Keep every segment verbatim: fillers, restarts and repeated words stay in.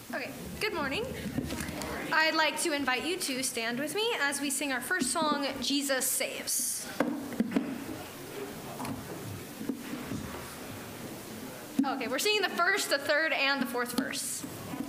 Okay, good morning. I'd like to invite you to stand with me as we sing our first song, Jesus Saves. Okay, we're singing the first, the third, and the fourth verse.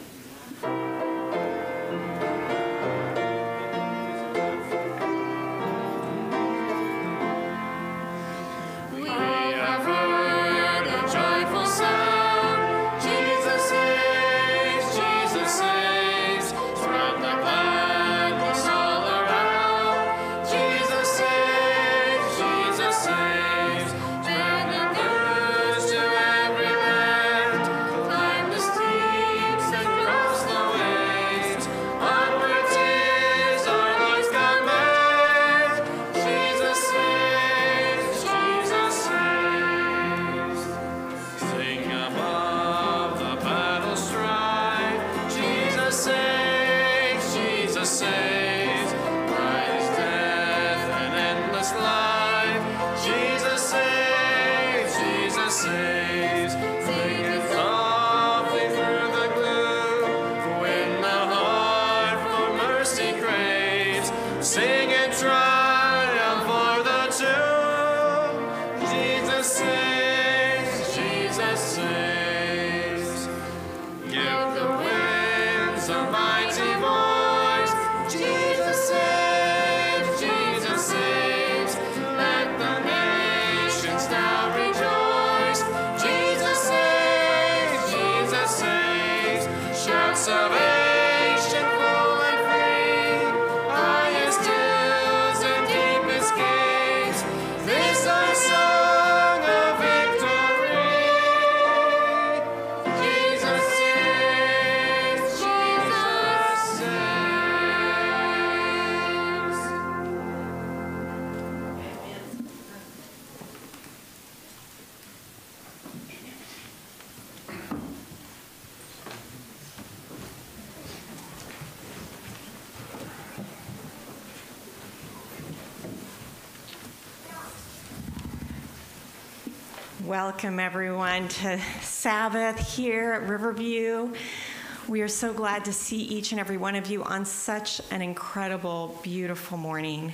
Welcome, everyone, to Sabbath here at Riverview. We are so glad to see each and every one of you on such an incredible, beautiful morning.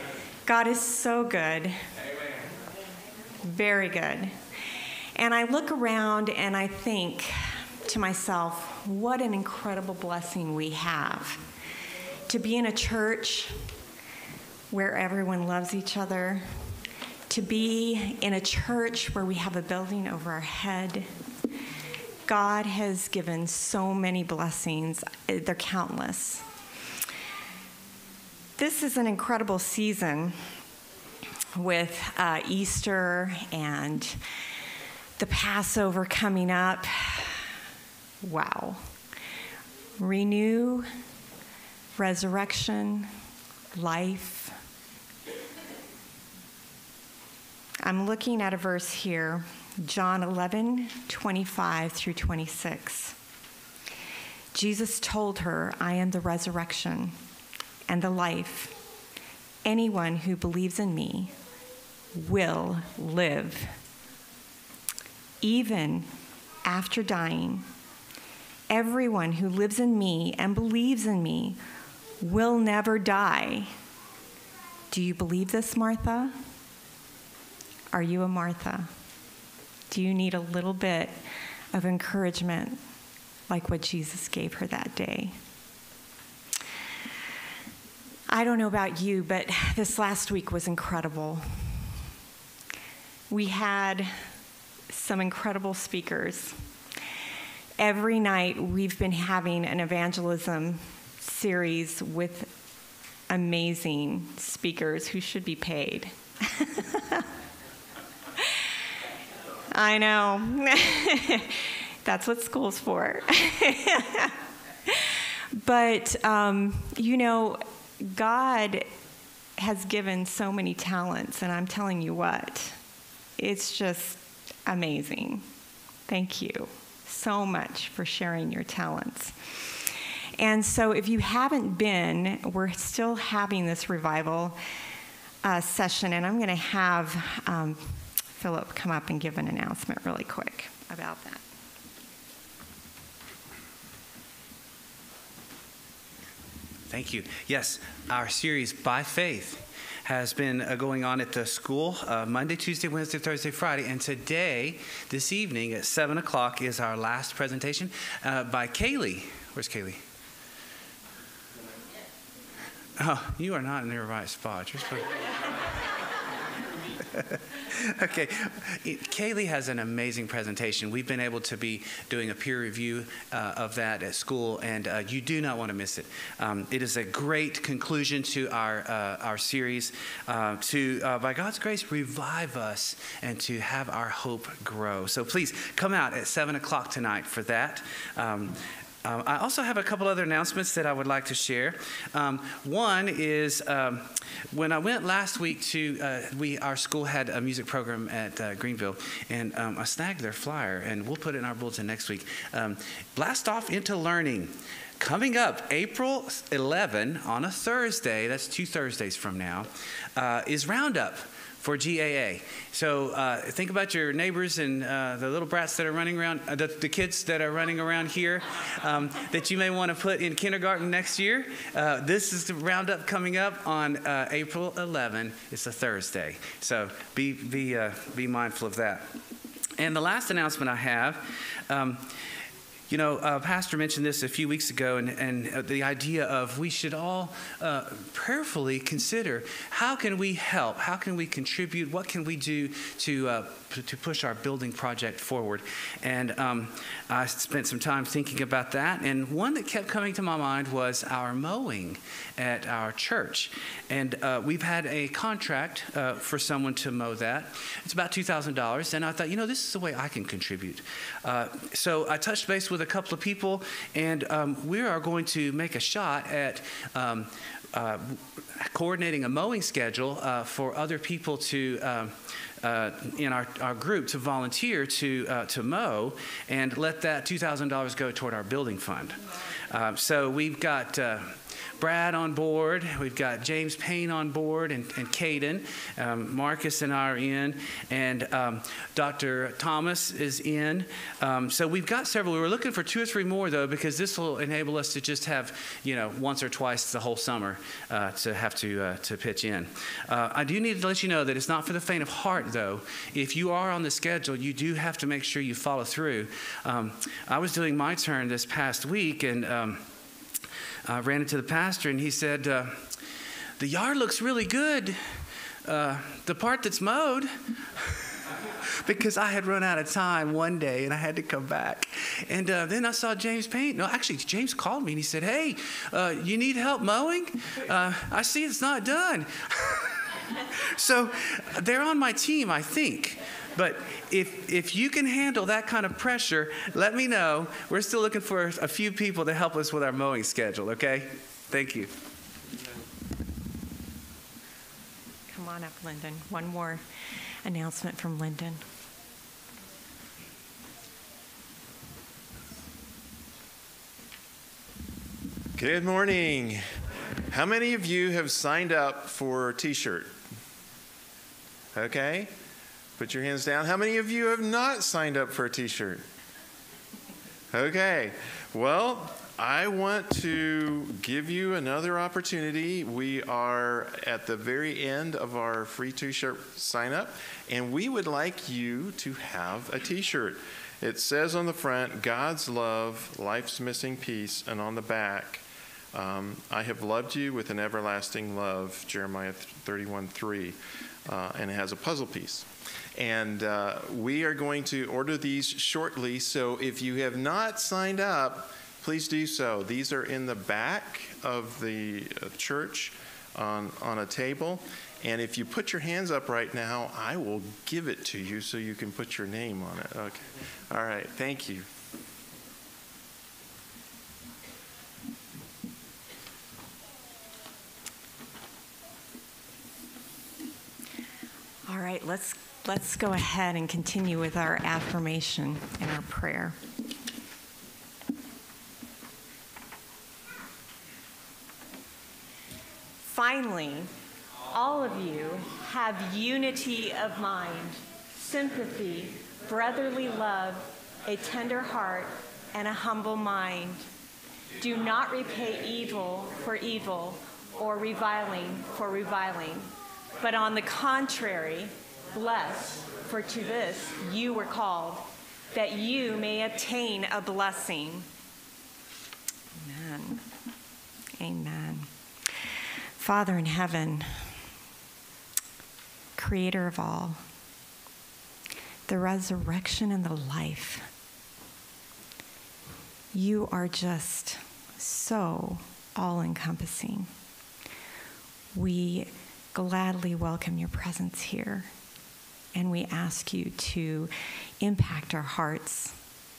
God is so good, very good. And I look around and I think to myself, what an incredible blessing we have to be in a church where everyone loves each other, to be in a church where we have a building over our head. God has given so many blessings. They're countless. This is an incredible season with uh, Easter and the Passover coming up. Wow. Renew, resurrection, life. I'm looking at a verse here, John eleven, twenty-five through twenty-six. Jesus told her, I am the resurrection and the life. Anyone who believes in me will live, even after dying. Everyone who lives in me and believes in me will never die. Do you believe this, Martha? Are you a Martha? Do you need a little bit of encouragement like what Jesus gave her that day? I don't know about you, but this last week was incredible. We had some incredible speakers. Every night we've been having an evangelism series with amazing speakers who should be paid. I know. That's what school's for. But, um, you know, God has given so many talents, and I'm telling you what, it's just amazing. Thank you so much for sharing your talents. And so if you haven't been, we're still having this revival uh, session, and I'm going to have um, Philip come up and give an announcement really quick about that. Thank you. Yes, our series, By Faith, has been uh, going on at the school uh, Monday, Tuesday, Wednesday, Thursday, Friday. And today, this evening at seven o'clock is our last presentation uh, by Kaylee. Where's Kaylee? Oh, you are not in the right spot. You're supposed Okay, Kaylee has an amazing presentation. We've been able to be doing a peer review uh, of that at school, and uh, you do not want to miss it. Um, it is a great conclusion to our uh, our series uh, to, uh, by God's grace, revive us and to have our hope grow. So please come out at seven o'clock tonight for that. Um, Um, I also have a couple other announcements that I would like to share. Um, one is um, when I went last week to, uh, we our school had a music program at uh, Greenville, and um, I snagged their flyer, and we'll put it in our bulletin next week. Um, Blast Off into Learning. Coming up April eleventh on a Thursday, that's two Thursdays from now, uh, is Roundup for G A A. So uh, think about your neighbors and uh, the little brats that are running around, uh, the, the kids that are running around here um, that you may want to put in kindergarten next year. Uh, this is the roundup coming up on uh, April eleventh. It's a Thursday. So be, be, uh, be mindful of that. And the last announcement I have, um, You know, uh, Pastor mentioned this a few weeks ago, and, and uh, the idea of we should all uh, prayerfully consider how can we help, how can we contribute, what can we do to uh, p- to push our building project forward. And um, I spent some time thinking about that, and one that kept coming to my mind was our mowing at our church. And uh, we've had a contract uh, for someone to mow that. It's about two thousand dollars, and I thought, you know, this is the way I can contribute. Uh, so I touched base with with a couple of people, and um, we are going to make a shot at um, uh, coordinating a mowing schedule uh, for other people to um, uh, in our, our group to volunteer to uh, to mow, and let that two thousand dollars go toward our building fund. Uh, so we've got uh, Brad on board, we've got James Payne on board, and, and Caden. Um, Marcus and I are in, and um, Doctor Thomas is in. Um, so we've got several. We were looking for two or three more, though, because this will enable us to just have, you know, once or twice the whole summer uh, to have to uh, to pitch in. Uh, I do need to let you know that it's not for the faint of heart, though. If you are on the schedule, you do have to make sure you follow through. Um, I was doing my turn this past week, and um, I ran into the pastor, and he said, uh, the yard looks really good, uh, the part that's mowed, because I had run out of time one day, and I had to come back. And uh, then I saw James Payne. No, actually, James called me, and he said, hey, uh, you need help mowing? Uh, I see it's not done. So they're on my team, I think. But if if you can handle that kind of pressure, let me know. We're still looking for a few people to help us with our mowing schedule, okay? Thank you. Come on up, Lyndon. One more announcement from Lyndon. Good morning. How many of you have signed up for a T-shirt? Okay. Put your hands down. How many of you have not signed up for a T-shirt? Okay. Well, I want to give you another opportunity. We are at the very end of our free T-shirt sign up, and we would like you to have a T-shirt. It says on the front, God's love, life's missing piece, and on the back, um, I have loved you with an everlasting love, Jeremiah thirty-one three, uh, and it has a puzzle piece. And uh, we are going to order these shortly, so if you have not signed up, please do so. These are in the back of the church on, on a table. And if you put your hands up right now, I will give it to you so you can put your name on it. Okay. All right. Thank you. All right, let's let's go ahead and continue with our affirmation and our prayer. Finally, all of you have unity of mind, sympathy, brotherly love, a tender heart, and a humble mind. Do not repay evil for evil or reviling for reviling, but on the contrary, bless, for to this you were called, that you may obtain a blessing. Amen. Amen. Father in heaven, creator of all, the resurrection and the life, you are just so all-encompassing. We gladly welcome your presence here, and we ask you to impact our hearts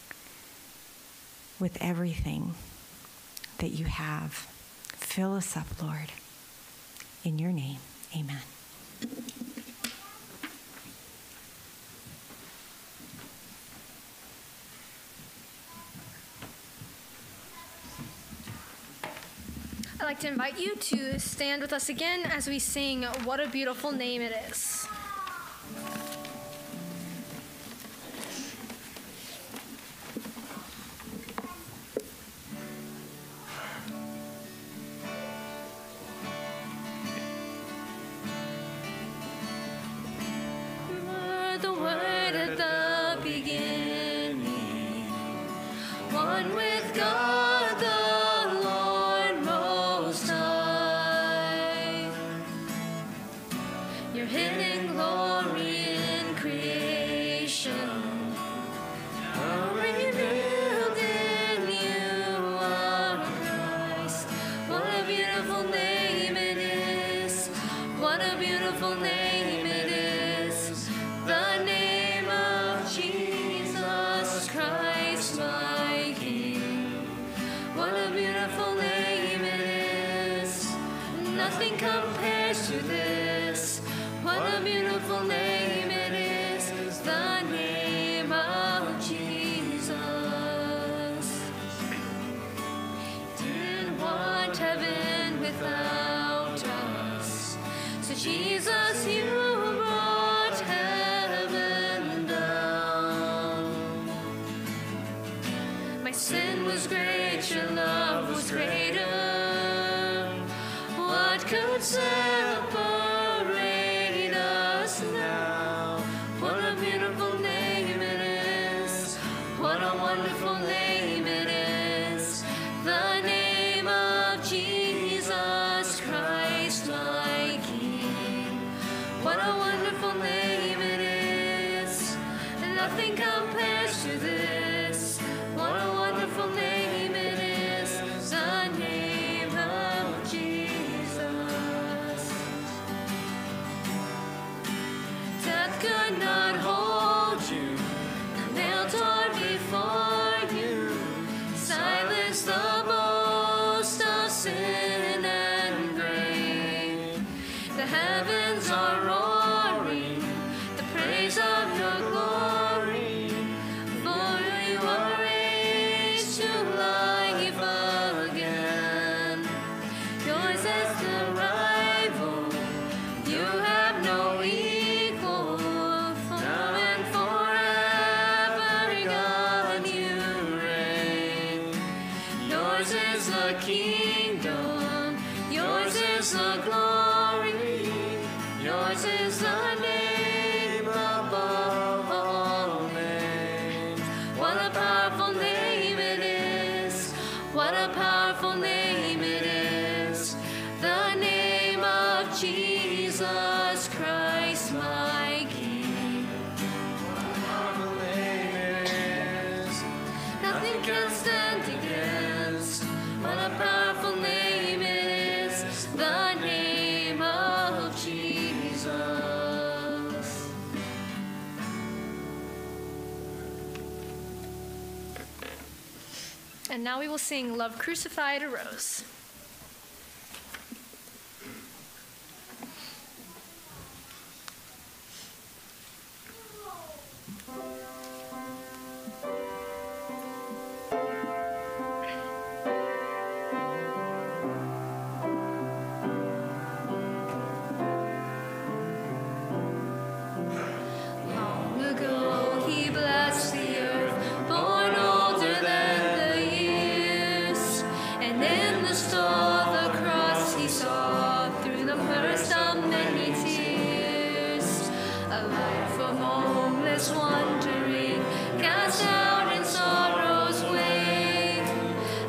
with everything that you have. Fill us up, Lord. In your name, amen. I'd like to invite you to stand with us again as we sing What a Beautiful Name It Is. The Word at the beginning, one with God the Lord Most High. Your hidden glory in creation are revealed in you, our Christ. What a beautiful name it is! What a beautiful name it is! The name of Jesus Christ, my King. What a beautiful name it is. Nothing compares to this. What a beautiful name it is. The name of Jesus. Didn't want heaven without us. So Jesus, you brought heaven down. My sin was great, your love was greater. What could separate us now? What a beautiful name it is. What a wonderful name it is. The name of Jesus Christ, my King. What a wonderful name it is. Nothing compares to this. What a wonderful name it is. The name of Jesus. Death could not hold you. The nail torn before you. Silence the boast of sin and grave. The heavens are roaring, the praise of your glory. For you are raised to life again. Yours is the rival, you have no equal. Now and forever, God, you reign. Yours is the kingdom, yours is the glory, yours is the name above all names. What a powerful name it is. What a powerful name it is. The name of Jesus Christ, my King. What a powerful name it is. Nothing can stand against. What a powerful name it is. The name of Jesus. And now we will sing Love Crucified Arose. Long ago he blessed the earth, born older than the years.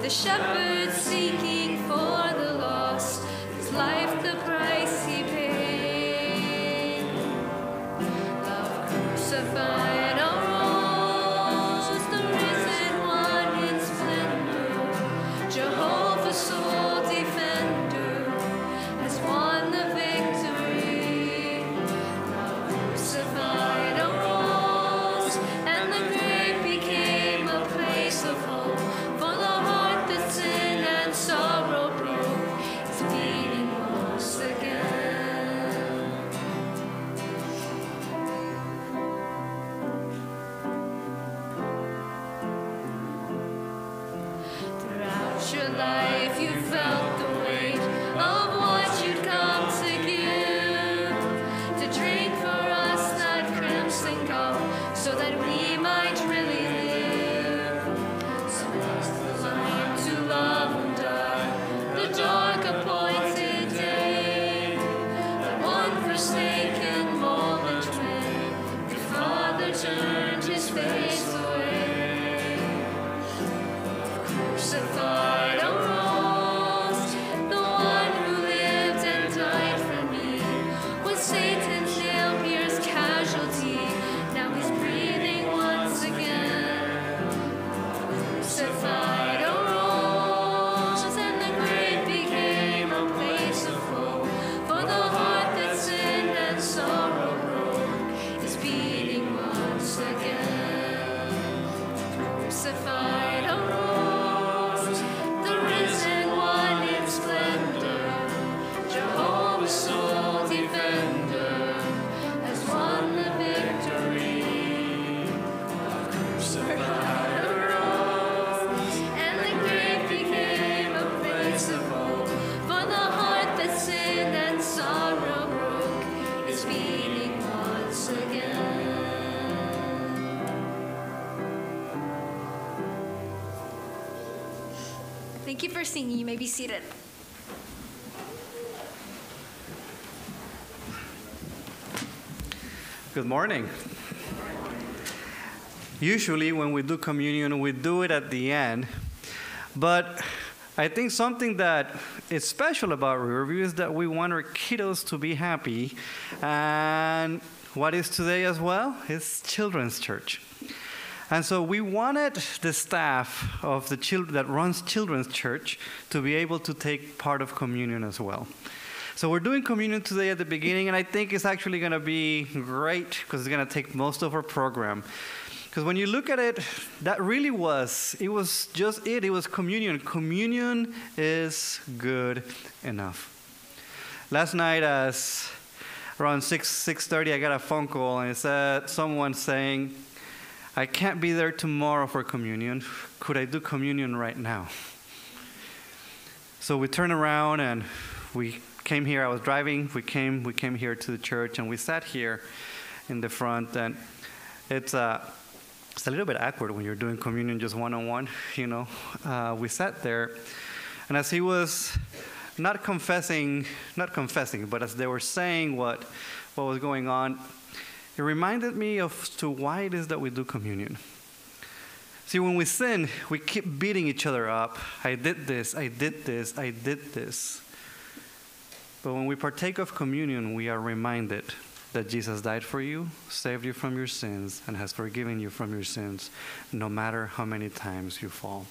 the shepherd seeking for the lost, his life the price he paid. Love crucified arose, the risen one in splendor, Jehovah's sole defender has won the victory. Love crucified arose, and the grave became a place of hope for the heart that sin and sorrow broke. Is beating once again. Throughout your life you felt the weight of what you'd come to give, to drink for us that crimson cup, so that we might really live. So it's the line to love and die, the dark appointed day, that one forsaken moment when the Father turned his face away. Crucified arose, the one who lived and died for me, was Satan's nail-pierced casualty. Now he's breathing once again. Crucified arose, and the grave became a place of hope for the heart that sin and sorrow broke. Is beating once again. Crucified arose, the risen one in splendor, Jehovah's sole defender has won the victory. Crucified arose, and the grave became a place of hope for the heart that sin and sorrow broke. Is beating once again. Thank you for singing. You may be seated. Good morning. Usually when we do communion, we do it at the end. But I think something that is special about Riverview is that we want our kiddos to be happy. And what is today as well? It's Children's Church. And so we wanted the staff of the children that runs Children's Church to be able to take part of communion as well. So we're doing communion today at the beginning, and I think it's actually going to be great because it's going to take most of our program. Because when you look at it, that really was, it was just it. It was communion. Communion is good enough. Last night, as around six, six thirty, I got a phone call, and it said someone saying, I can't be there tomorrow for communion. Could I do communion right now? So we turned around and we came here. I was driving. We came. We came here to the church and we sat here in the front. And it's uh, it's a little bit awkward when you're doing communion just one on one. You know, uh, we sat there, and as he was not confessing, not confessing, but as they were saying what what was going on, it reminded me of to why it is that we do communion. See, when we sin, we keep beating each other up. I did this, I did this, I did this. But when we partake of communion, we are reminded that Jesus died for you, saved you from your sins, and has forgiven you from your sins, no matter how many times you fall.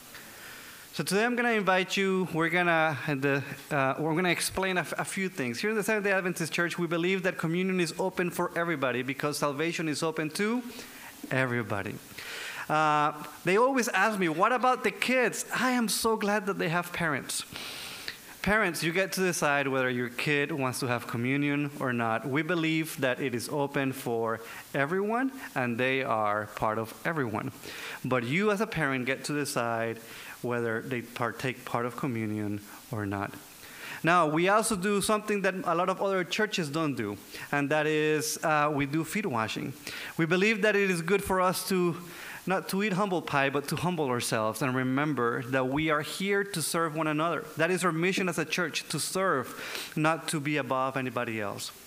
So today I'm going to invite you, we're going to uh, we're going to explain a, f- a few things. Here in the Seventh-day Adventist Church, we believe that communion is open for everybody because salvation is open to everybody. Uh, they always ask me, what about the kids? I am so glad that they have parents. Parents, you get to decide whether your kid wants to have communion or not. We believe that it is open for everyone, and they are part of everyone. But you as a parent get to decide whether they partake part of communion or not. Now, we also do something that a lot of other churches don't do, and that is uh, we do feet washing. We believe that it is good for us to not to eat humble pie, but to humble ourselves and remember that we are here to serve one another. That is our mission as a church, to serve, not to be above anybody else.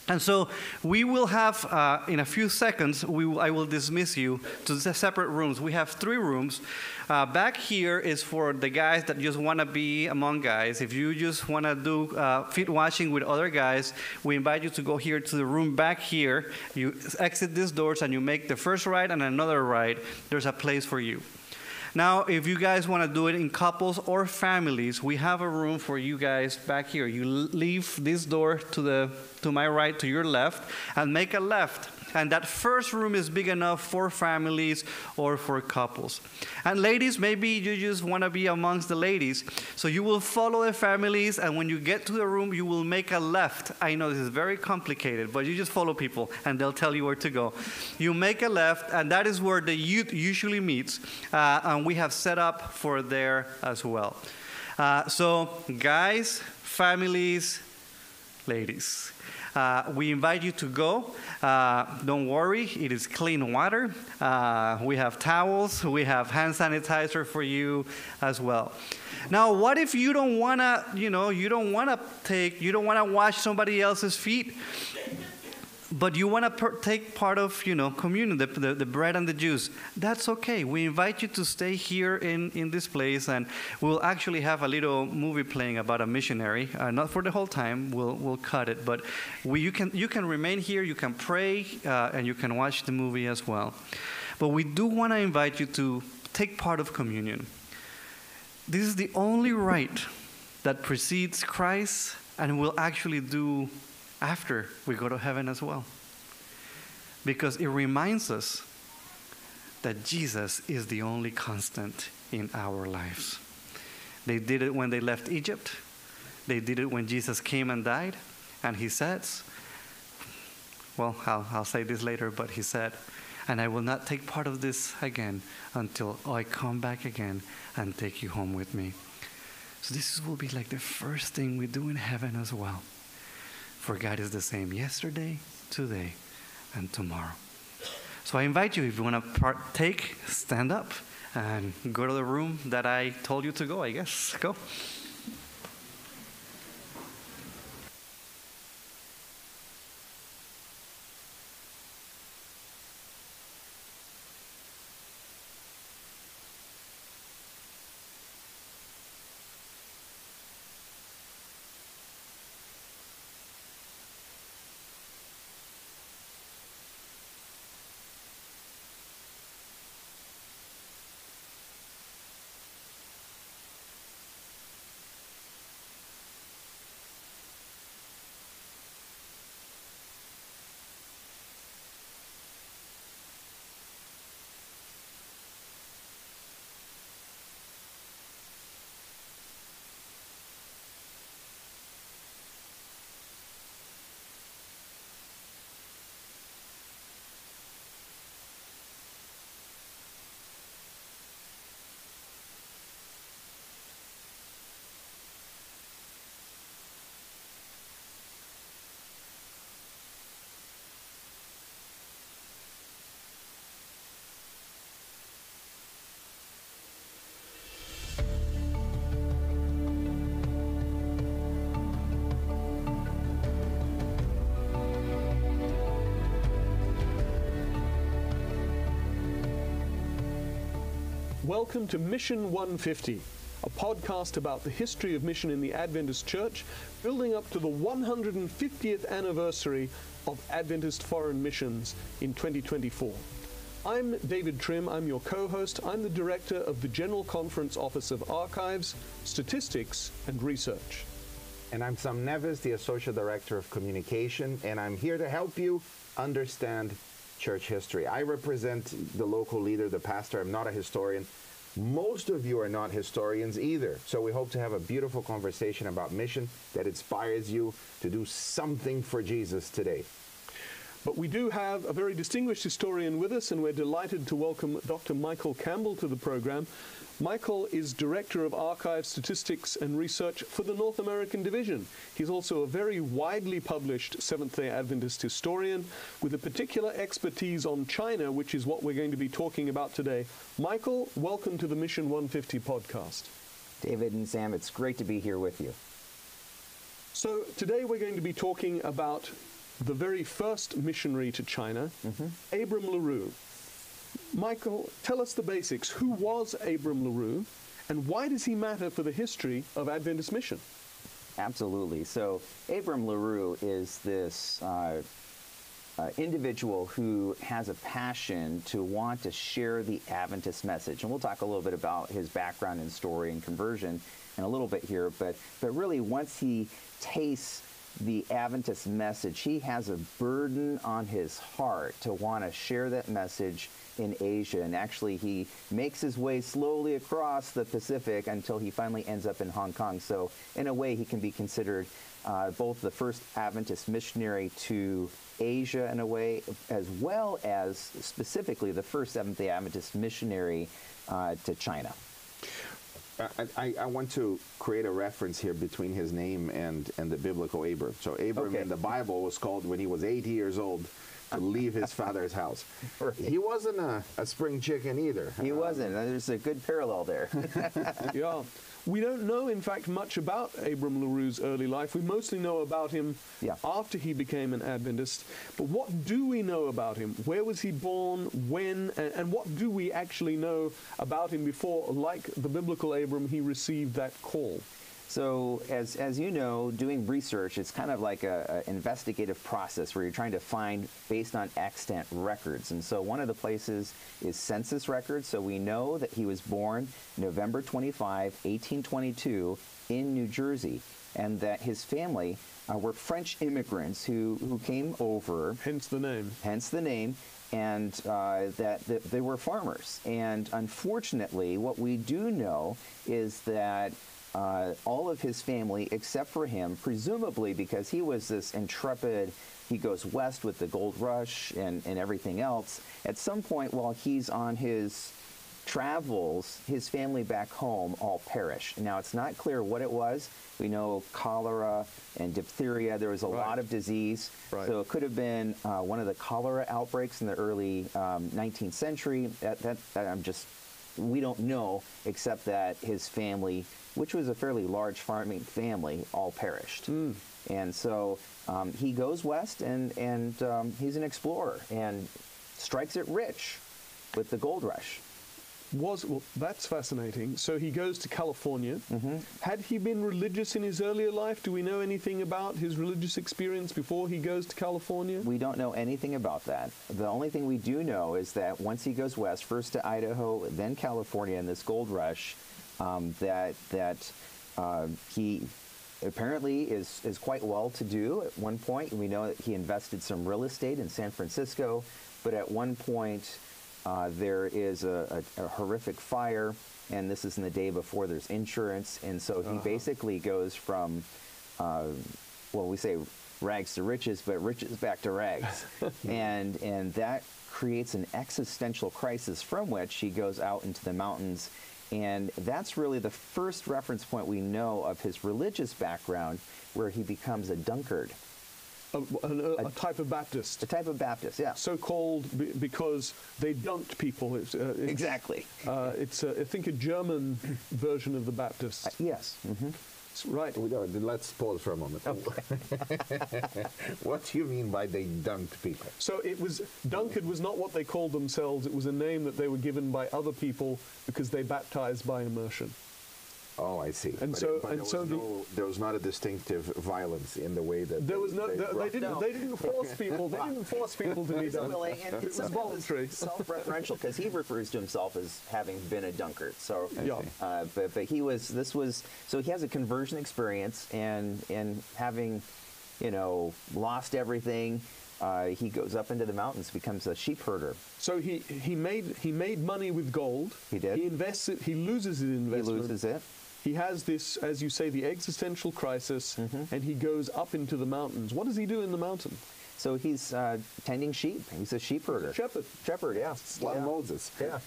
And so we will have, uh, in a few seconds, we will, I will dismiss you to the separate rooms. We have three rooms. Uh, back here is for the guys that just want to be among guys. If you just want to do uh, feet washing with other guys, we invite you to go here to the room back here. You exit these doors and you make the first right and another right. There's a place for you. Now, if you guys want to do it in couples or families, we have a room for you guys back here. You leave this door to the to my right, to your left, and make a left. And that first room is big enough for families or for couples. And ladies, maybe you just want to be amongst the ladies. So you will follow the families, and when you get to the room, you will make a left. I know this is very complicated, but you just follow people, and they'll tell you where to go. You make a left, and that is where the youth usually meets. Uh, and we have set up for there as well. Uh, so guys, families, ladies. Uh, we invite you to go. Uh, don't worry, it is clean water. Uh, we have towels. We have hand sanitizer for you as well. Now, what if you don't want to, you know, you don't want to take, you don't want to wash somebody else's feet, but you want to per- take part of, you know, communion, the, the, the bread and the juice? That's okay. We invite you to stay here in, in this place, and we'll actually have a little movie playing about a missionary. Uh, not for the whole time. We'll we'll cut it, but we, you can you can remain here. You can pray, uh, and you can watch the movie as well. But we do want to invite you to take part of communion. This is the only rite that precedes Christ, and will actually do after we go to heaven as well. Because it reminds us that Jesus is the only constant in our lives. They did it when they left Egypt. They did it when Jesus came and died. And he says, well, I'll, I'll say this later, but he said, and I will not take part of this again until I come back again and take you home with me. So this will be like the first thing we do in heaven as well. For God is the same yesterday, today, and tomorrow. So I invite you, if you want to partake, stand up and go to the room that I told you to go, I guess. Go. Welcome to Mission one fifty, a podcast about the history of mission in the Adventist Church, building up to the one hundred fiftieth anniversary of Adventist Foreign Missions in twenty twenty-four. I'm David Trim, I'm your co-host. I'm the director of the General Conference Office of Archives, Statistics, and Research. And I'm Sam Neves, the Associate Director of Communication, and I'm here to help you understand church history. I represent the local leader, the pastor. I'm not a historian. Most of you are not historians either. So we hope to have a beautiful conversation about mission that inspires you to do something for Jesus today. But we do have a very distinguished historian with us, and we're delighted to welcome Doctor Michael Campbell to the program. Michael is Director of Archives, Statistics and Research for the North American Division. He's also a very widely published Seventh-day Adventist historian with a particular expertise on China, which is what we're going to be talking about today. Michael, welcome to the Mission one fifty podcast. David and Sam, it's great to be here with you. So today we're going to be talking about the very first missionary to China, mm-hmm. Abram LaRue. Michael, tell us the basics. Who was Abram LaRue, and why does he matter for the history of Adventist mission? Absolutely. So Abram LaRue is this uh, uh, individual who has a passion to want to share the Adventist message. And we'll talk a little bit about his background and story and conversion in a little bit here. But, but really, once he tastes the Adventist message, he has a burden on his heart to want to share that message in Asia. And actually, he makes his way slowly across the Pacific until he finally ends up in Hong Kong. So in a way, he can be considered uh, both the first Adventist missionary to Asia in a way, as well as specifically the first Seventh-day Adventist missionary uh, to China. I, I, I want to create a reference here between his name and, and the biblical Abram. So Abram Okay. in the Bible was called when he was eighty years old to leave his father's house. Right. He wasn't a, a spring chicken either. He wasn't. There's a good parallel there. Yeah. We don't know, in fact, much about Abram LaRue's early life. We mostly know about him Yeah. after he became an Adventist. But what do we know about him? Where was he born? When? And, and what do we actually know about him before, like the biblical Abram, he received that call? So as, as you know, doing research, it's kind of like an investigative process where you're trying to find based on extant records. And so one of the places is census records. So we know that he was born November twenty-fifth, eighteen twenty-two in New Jersey, and that his family uh, were French immigrants who, who came over. Hence the name. Hence the name. And uh, that, that they were farmers. And unfortunately, what we do know is that Uh, all of his family, except for him, presumably because he was this intrepid, he goes west with the gold rush and, and everything else, at some point while he's on his travels, his family back home all perished. Now, it's not clear what it was. We know cholera and diphtheria. There was a Right. lot of disease. Right. So it could have been uh, one of the cholera outbreaks in the early um, nineteenth century. That, that, that I'm just, we don't know, except that his family, which was a fairly large farming family, all perished. Mm. And so um, he goes west, and, and um, he's an explorer and strikes it rich with the gold rush. Was well, that's fascinating. So he goes to California. Mm-hmm. Had he been religious in his earlier life? Do we know anything about his religious experience before he goes to California? We don't know anything about that. The only thing we do know is that once he goes west, first to Idaho, then California, in this gold rush, um, that that uh, he apparently is is quite well to do. At one point, we know that he invested some real estate in San Francisco, but at one point. Uh, there is a, a, a horrific fire, and this is in the day before there's insurance, and so he uh-huh. basically goes from, uh, well, we say rags to riches, but riches back to rags, and and that creates an existential crisis from which he goes out into the mountains, and that's really the first reference point we know of his religious background, where he becomes a Dunkard. A, a, a type of Baptist. A type of Baptist, yeah. So called b- because they dunked people. It's, uh, it's, exactly. Uh, it's, uh, I think, a German version of the Baptists. Uh, yes. Mm-hmm. Right. Let's pause for a moment. Okay. What do you mean by they dunked people? So it was, Dunkard was not what they called themselves. It was a name that they were given by other people because they baptized by immersion. Oh, I see. And but so, it, but and there, so was the, no, there was not a distinctive violence in the way that there they, was no. They, They, they didn't. No. They didn't force people. They didn't force people to be done. Well, and It was voluntary. Self-referential, because he refers to himself as having been a Dunkard. So, Yeah. uh, but but he was. This was. So he has a conversion experience, and and having, you know, lost everything. Uh, he goes up into the mountains, becomes a sheep herder. So he, he made he made money with gold. He did. He invests it. He loses his investment. He loses it. He has this, as you say, the existential crisis, Mm-hmm. and he goes up into the mountains. What does he do in the mountain? So he's uh, tending sheep. He's a sheep herder. Shepherd. Shepherd, yeah. It's like yeah. Moses. Yeah.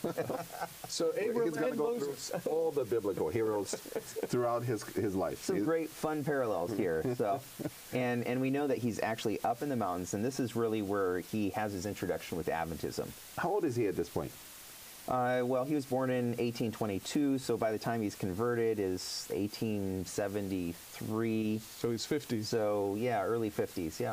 So He's Abraham going to and go Moses. through all the biblical heroes throughout his his life. Some He's- great fun parallels here. So, and and we know that he's actually up in the mountains, and this is really where he has his introduction with Adventism. How old is he at this point? Uh, well, he was born in eighteen twenty-two, so by the time he's converted is eighteen seventy-three. So he's fifties. So yeah, early fifties. Yeah.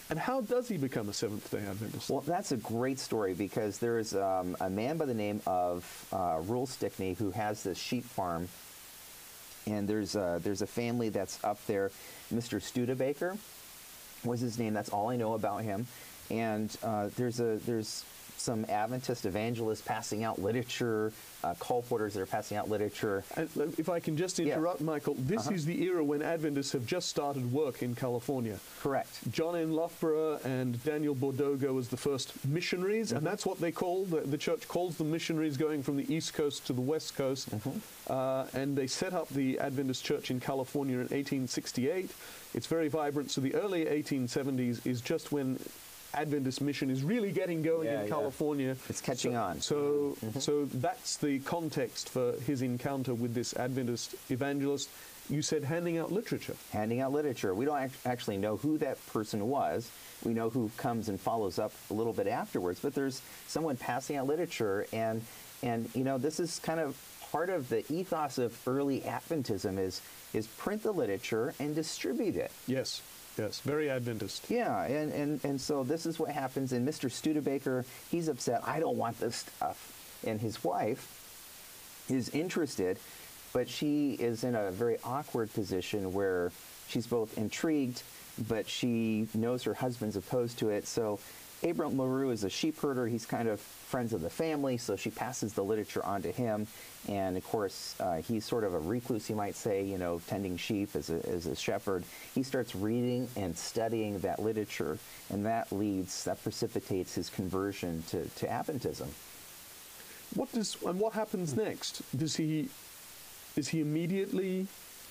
And how does he become a Seventh-day Adventist? Well, that's a great story because there's um, a man by the name of uh, Rule Stickney who has this sheep farm, and there's a, there's a family that's up there. Mister Studebaker was his name. That's all I know about him. And uh, there's a there's some Adventist evangelists passing out literature, uh, colporteurs that are passing out literature. And if I can just interrupt, Yeah. Michael, this Uh-huh. is the era when Adventists have just started work in California. Correct. John N. Loughborough and Daniel Bordogo was the first missionaries, and that's what they call, the, the church calls them missionaries going from the East Coast to the West Coast. Uh, and they set up the Adventist Church in California in eighteen sixty-eight. It's very vibrant, so the early eighteen seventies is just when Adventist mission is really getting going Yeah, in yeah. California. It's catching so, on. So, so that's the context for his encounter with this Adventist evangelist. You said handing out literature. Handing out literature. We don't act- actually know who that person was. We know who comes and follows up a little bit afterwards, but there's someone passing out literature, and and you know, this is kind of part of the ethos of early Adventism is is print the literature and distribute it. Yes, yes, very Adventist. Yeah, and, and, and so this is what happens. And Mister Studebaker, he's upset. I don't want this stuff. And his wife is interested, but she is in a very awkward position where she's both intrigued, but she knows her husband's opposed to it. So Abram LaRue is a sheep herder. He's kind of friends of the family, so she passes the literature on to him. And of course, uh, he's sort of a recluse, you might say, you know, tending sheep as a, as a shepherd. He starts reading and studying that literature, and that leads, that precipitates his conversion to, to Adventism. What does and what happens next? Does he is he immediately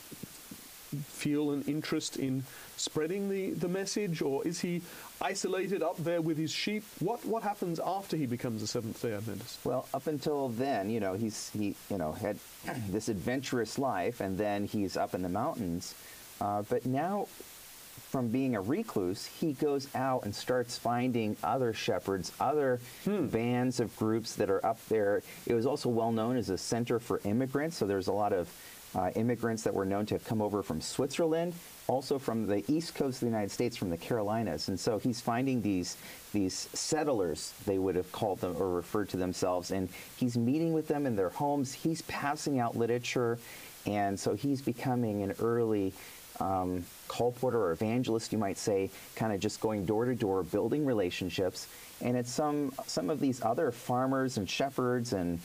feel an interest in spreading the, the message, or is he isolated up there with his sheep? What what happens after he becomes a Seventh-day Adventist? Well, up until then, you know, he's he you know had this adventurous life, and then he's up in the mountains. Uh, but now, from being a recluse, he goes out and starts finding other shepherds, other Hmm. bands of groups that are up there. It was also well known as a center for immigrants, so there's a lot of uh, immigrants that were known to have come over from Switzerland, also from the east coast of the United States, from the Carolinas. And so he's finding these these settlers, they would have called them or referred to themselves, and he's meeting with them in their homes. He's passing out literature, and so he's becoming an early um, colporteur or evangelist, you might say, kind of just going door to door, building relationships. And it's some some of these other farmers and shepherds and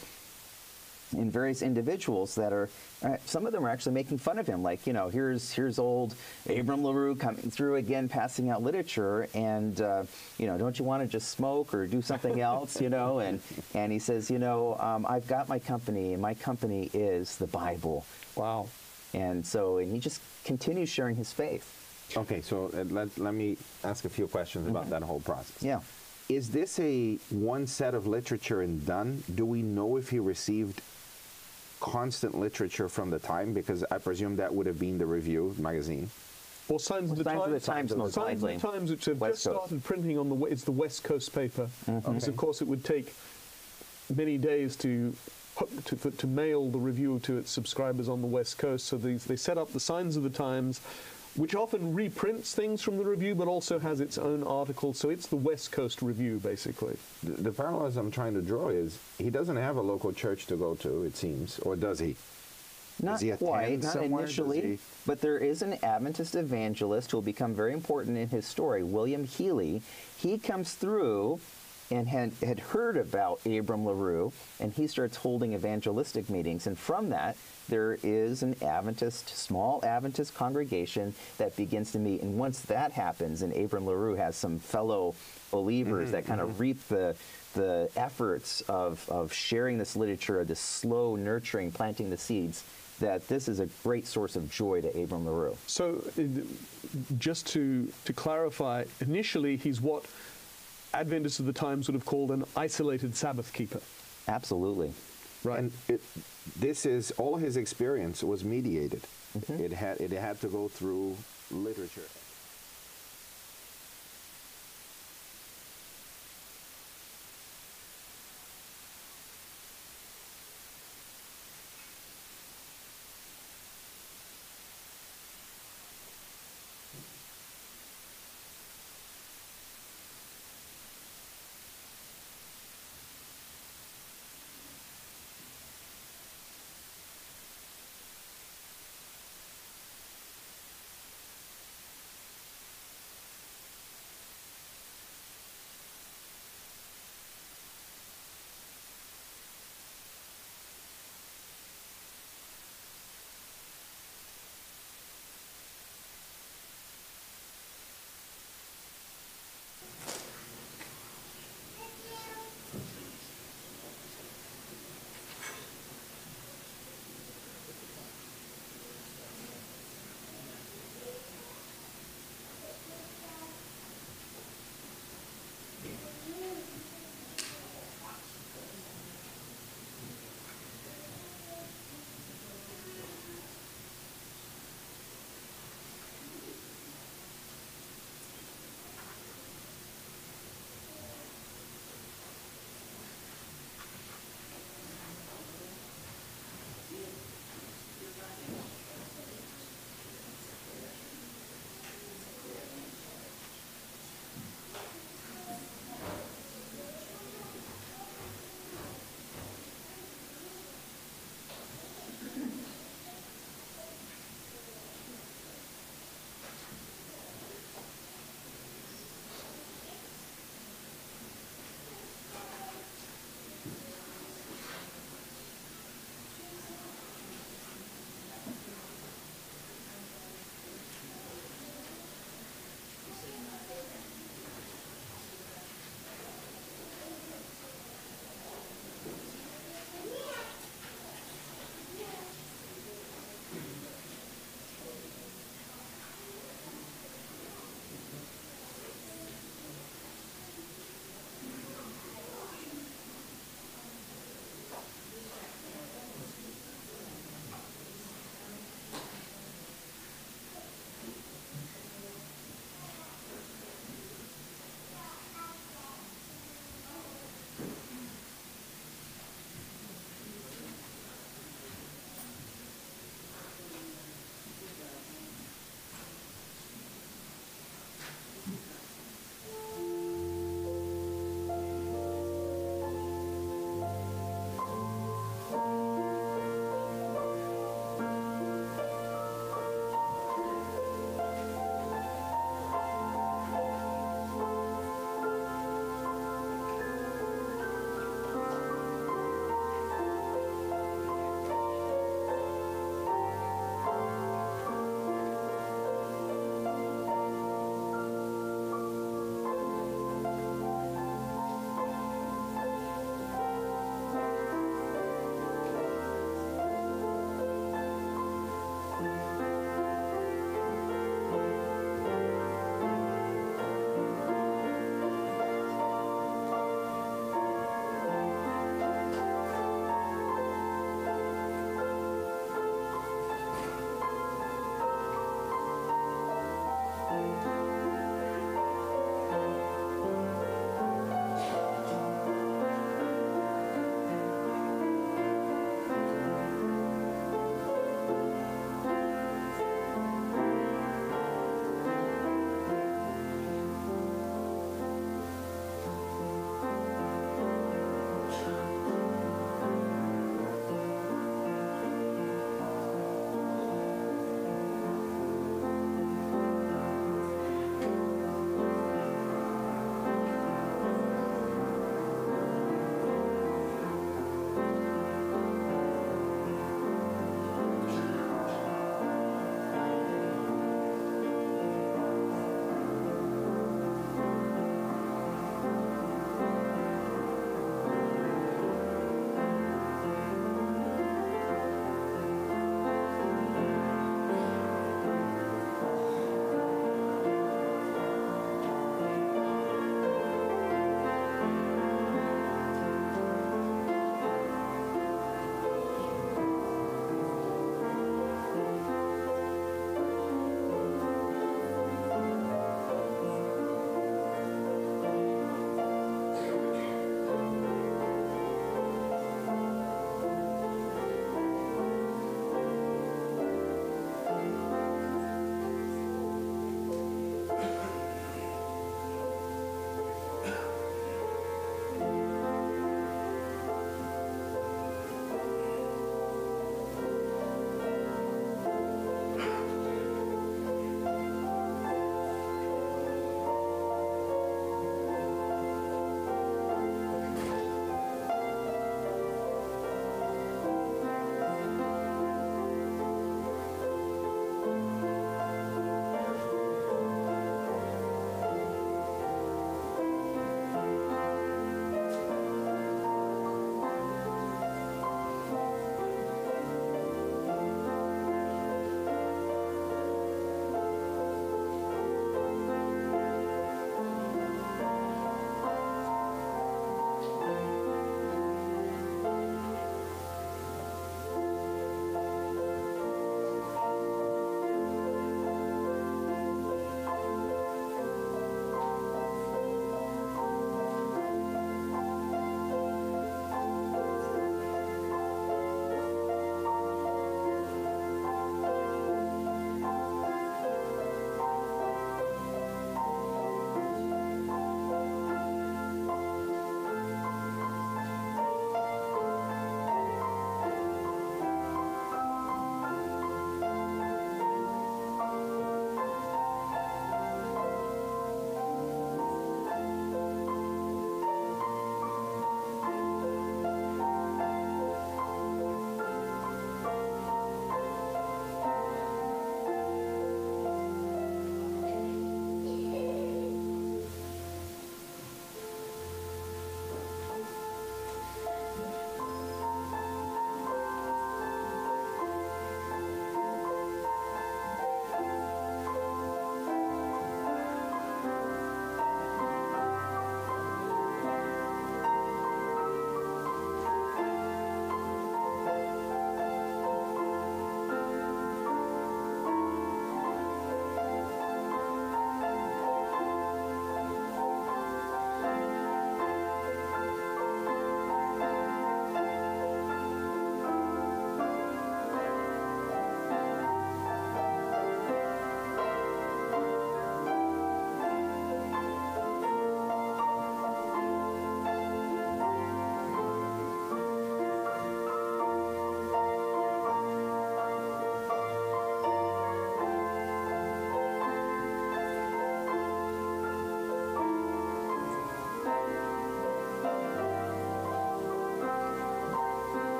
and various individuals that are, uh, some of them are actually making fun of him. Like, you know, here's here's old Abram LaRue coming through again, passing out literature, and, uh, you know, don't you want to just smoke or do something else, you know? And, and he says, you know, um, I've got my company, and my company is the Bible. Wow. And so, and he just continues sharing his faith. Okay, so uh, let, let me ask a few questions about that whole process. Yeah. Is this a one set of literature and done? Do we know if he received constant literature from the time? Because I presume that would have been the review magazine. Or Signs of the Signs of Times. the Times, most Signs of likely. the Times, which have West just Coast. started printing on the, we- it's the West Coast paper. Because, of course, it would take many days to, hook- to, for- to mail the review to its subscribers on the West Coast. So these, they set up the Signs of the Times, which often reprints things from the review, but also has its own article. So it's the West Coast Review, basically. The, the parallels I'm trying to draw is he doesn't have a local church to go to, it seems, or does he? Not Does he attend quite, not somewhere? Does initially, he- but there is an Adventist evangelist who will become very important in his story, William Healy. He comes through and had, had heard about Abram LaRue, and he starts holding evangelistic meetings. And from that, there is an Adventist, small Adventist congregation that begins to meet. And once that happens, and Abram LaRue has some fellow believers Mm-hmm, that kind of reap the the efforts of, of sharing this literature, this slow nurturing, planting the seeds, that this is a great source of joy to Abram LaRue. So uh, just to, to clarify, initially he's what Adventists of the Times would have called an isolated Sabbath keeper. Absolutely. Right. And it, this is, all his experience was mediated. It had it had to go through literature.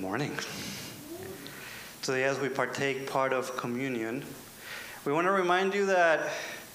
morning. Today, as we partake part of communion, we want to remind you that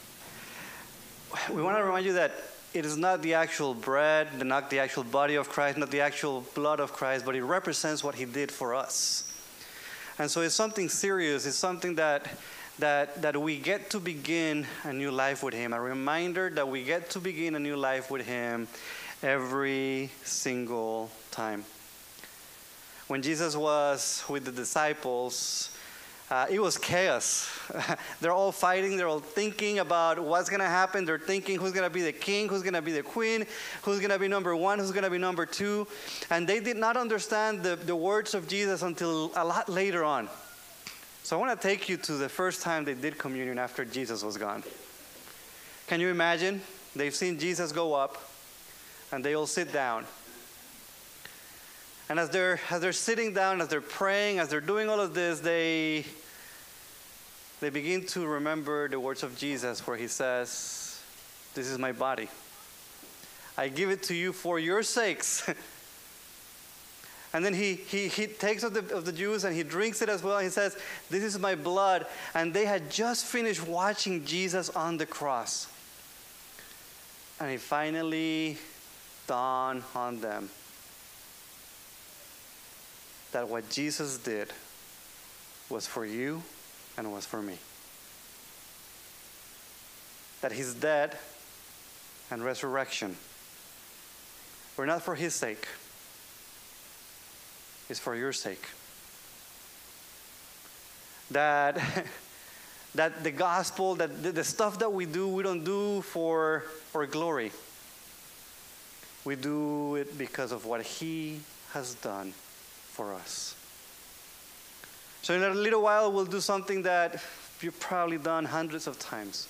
we want to remind you that it is not the actual bread, not the actual body of Christ, not the actual blood of Christ, but it represents what he did for us. And so it's something serious. It's something that that that we get to begin a new life with him. A reminder that we get to begin a new life with him every single time. When Jesus was with the disciples, uh, it was chaos. They're all fighting. They're all thinking about what's going to happen. They're thinking who's going to be the king, who's going to be the queen, who's going to be number one, who's going to be number two. And they did not understand the, the words of Jesus until a lot later on. So I want to take you to the first time they did communion after Jesus was gone. Can you imagine? They've seen Jesus go up, and they all sit down. And as they're, as they're sitting down, as they're praying, as they're doing all of this, they, they begin to remember the words of Jesus where he says, "This is my body. I give it to you for your sakes." And then he, he, he takes of the, of the juice and he drinks it as well. And he says, "This is my blood." And they had just finished watching Jesus on the cross. And it finally dawned on them that what Jesus did was for you and was for me. That his death and resurrection were not for his sake, it's for your sake. That, that the gospel, that the, the stuff that we do, we don't do for, for glory. We do it because of what he has done for us. So in a little while, we'll do something that you've probably done hundreds of times.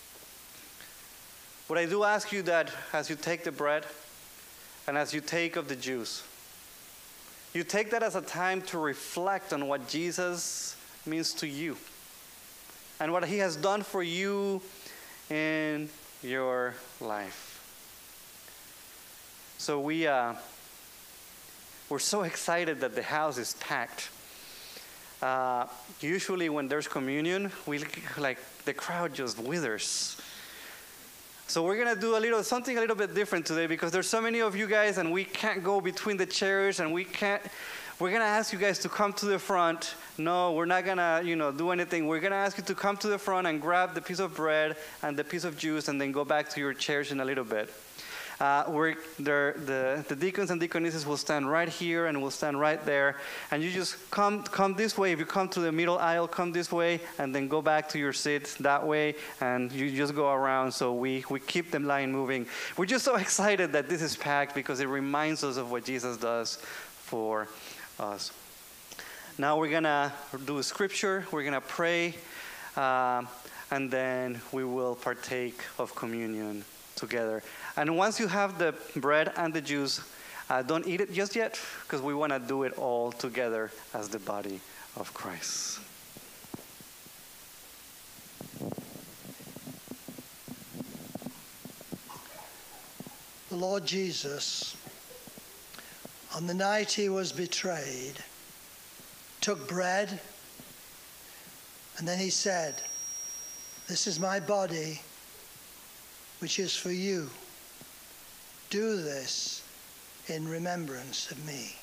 But I do ask you that as you take the bread and as you take of the juice, you take that as a time to reflect on what Jesus means to you and what he has done for you in your life. So we uh, we're so excited that the house is packed. Uh, usually when there's communion, we like the crowd just withers. So we're gonna do a little something a little bit different today because there's so many of you guys and we can't go between the chairs and we can't. We're gonna ask you guys to come to the front. No, we're not gonna, you know, do anything. We're gonna ask you to come to the front and grab the piece of bread and the piece of juice and then go back to your chairs in a little bit. Uh, we're there, the, the deacons and deaconesses will stand right here and will stand right there. And you just come come this way. If you come to the middle aisle, come this way and then go back to your seats that way. And you just go around so we, we keep the line moving. We're just so excited that this is packed because it reminds us of what Jesus does for us. Now we're going to do a scripture. We're going to pray. Uh, and then we will partake of communion together. And once you have the bread and the juice, uh, don't eat it just yet, because we want to do it all together as the body of Christ. The Lord Jesus, on the night he was betrayed, took bread, and then he said, "This is my body, which is for you. Do this in remembrance of me."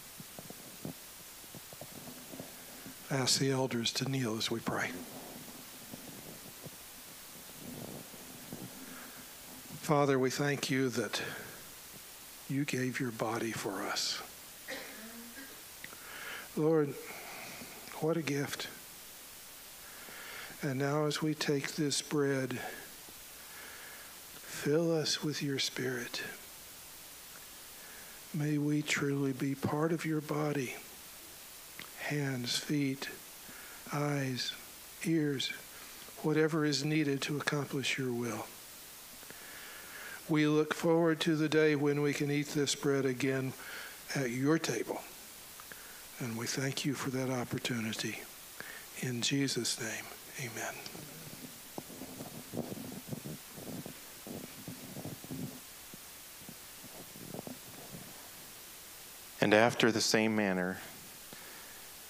Ask the elders to kneel as we pray. Father, we thank you that you gave your body for us. Lord, what a gift. And now as we take this bread, fill us with your Spirit. May we truly be part of your body. Hands, feet, eyes, ears, whatever is needed to accomplish your will. We look forward to the day when we can eat this bread again at your table. And we thank you for that opportunity. In Jesus' name, amen. And after the same manner,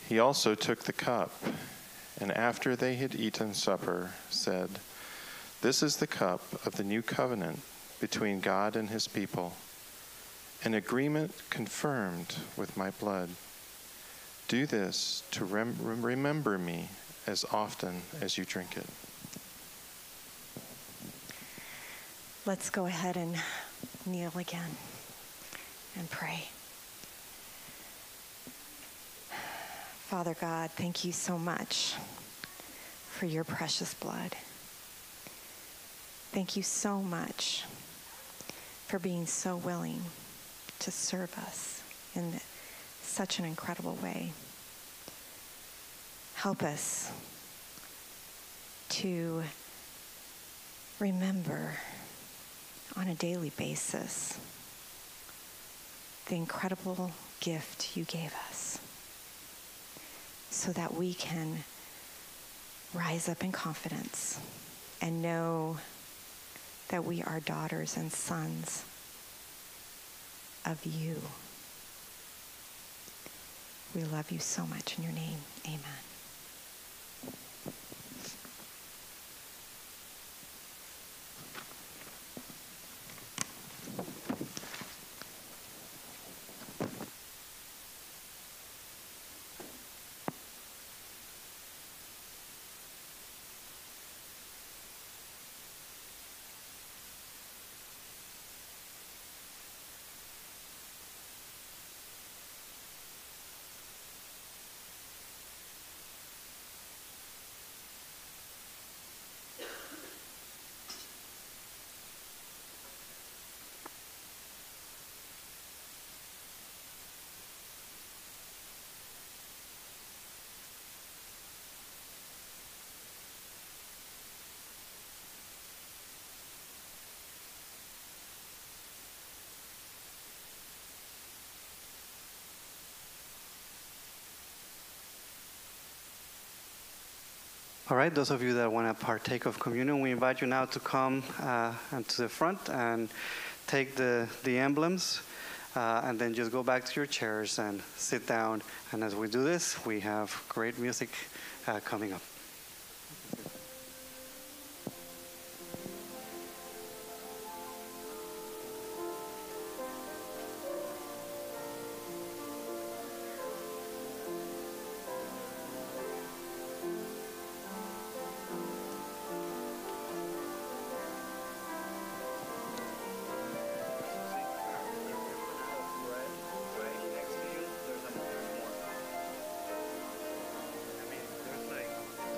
He also took the cup, and after they had eaten supper, said, "This is the cup of the new covenant between God and his people, an agreement confirmed with my blood. Do this to rem- remember me as often as you drink it." Let's go ahead and kneel again and pray. Father God, thank you so much for your precious blood. Thank you so much for being so willing to serve us in such an incredible way. Help us to remember on a daily basis the incredible gift you gave us, so that we can rise up in confidence and know that we are daughters and sons of you. We love you so much. In your name, amen. All right, those of you that want to partake of communion, we invite you now to come uh, and to the front and take the, the emblems, uh, and then just go back to your chairs and sit down. And as we do this, we have great music uh, coming up. I mean, there's like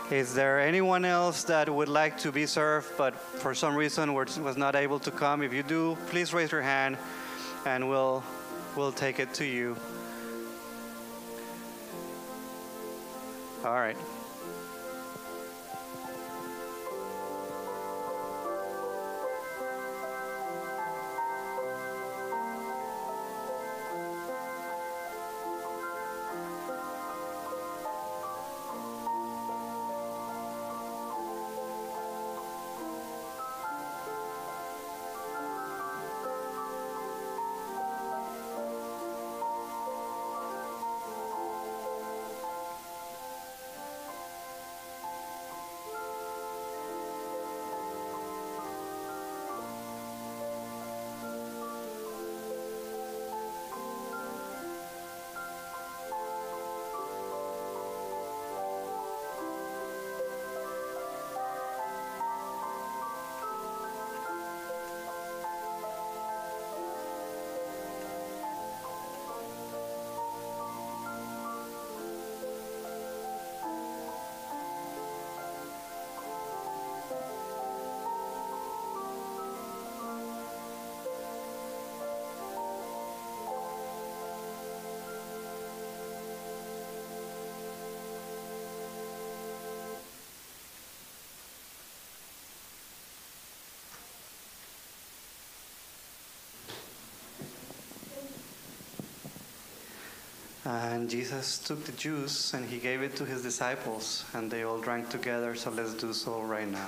Is there anyone else that would like to be served, but for some reason was was not able to come? If you do, please raise your hand, and we'll we'll take it to you. All right. And Jesus took the juice and he gave it to his disciples, and they all drank together. So let's do so right now.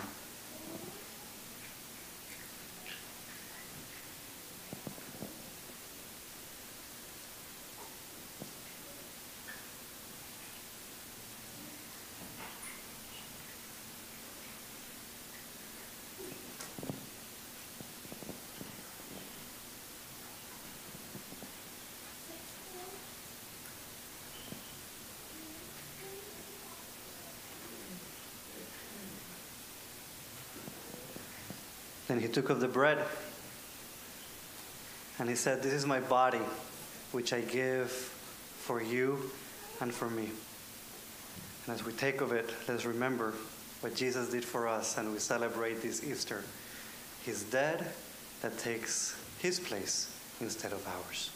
Then he took of the bread, and he said, "This is my body, which I give for you and for me." And as we take of it, let's remember what Jesus did for us, and we celebrate this Easter. His death that takes his place instead of ours.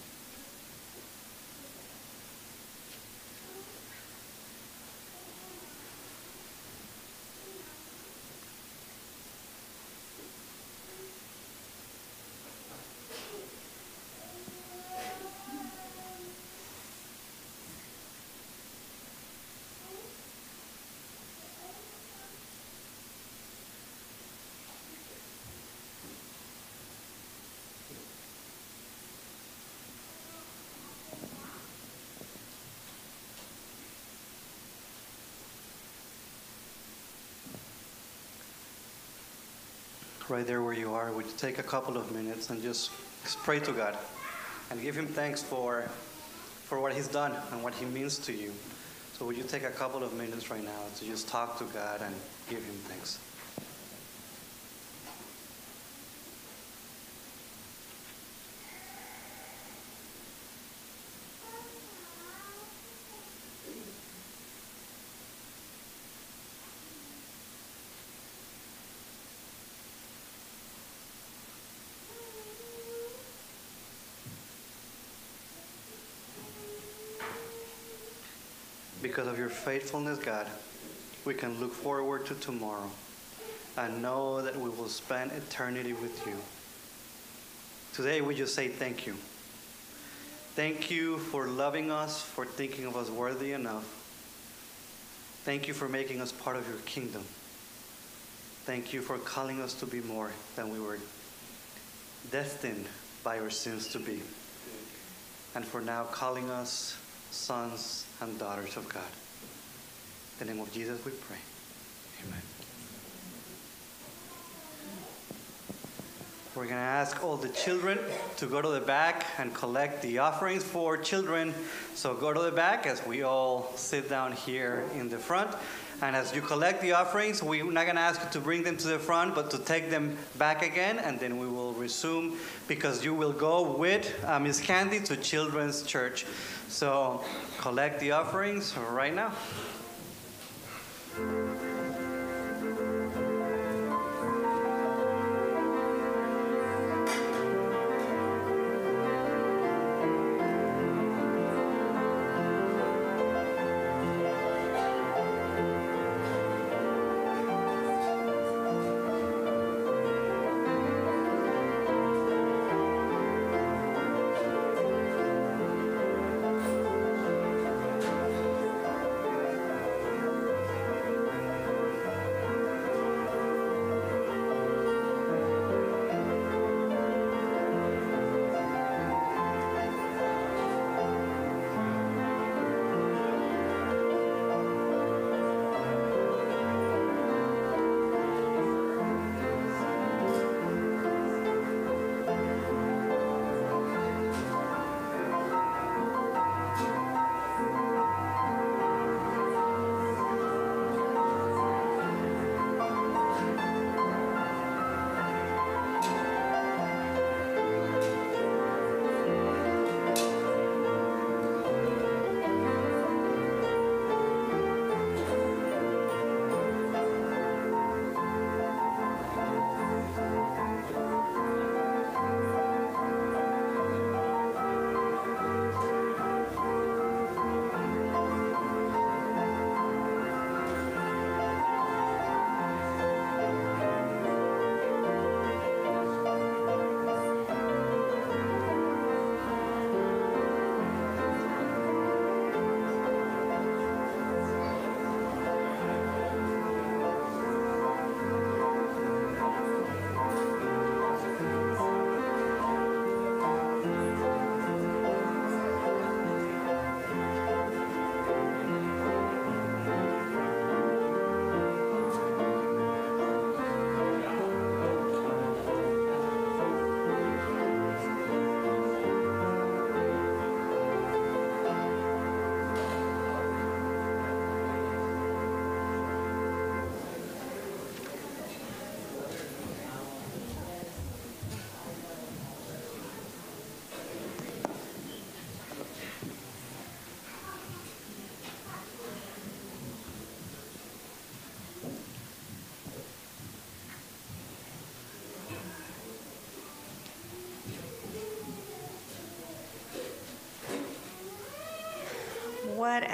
Right there where you are, would you take a couple of minutes and just pray to God and give him thanks for, for what he's done and what he means to you. So would you take a couple of minutes right now to just talk to God and give him thanks? Because of your faithfulness, God, we can look forward to tomorrow and know that we will spend eternity with you. Today, we just say thank you. Thank you for loving us, for thinking of us worthy enough. Thank you for making us part of your kingdom. Thank you for calling us to be more than we were destined by our sins to be. And for now calling us sons and daughters of God. In the name of Jesus we pray. Amen. We're going to ask all the children to go to the back and collect the offerings for children. So go to the back as we all sit down here in the front. And as you collect the offerings, we're not going to ask you to bring them to the front, but to take them back again, and then we will resume, because you will go with uh, Miss Candy to Children's Church. So collect the offerings right now.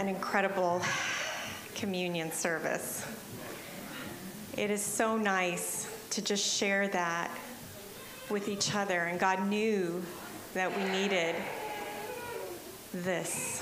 an incredible communion service. It is so nice to just share that with each other, and God knew that we needed this.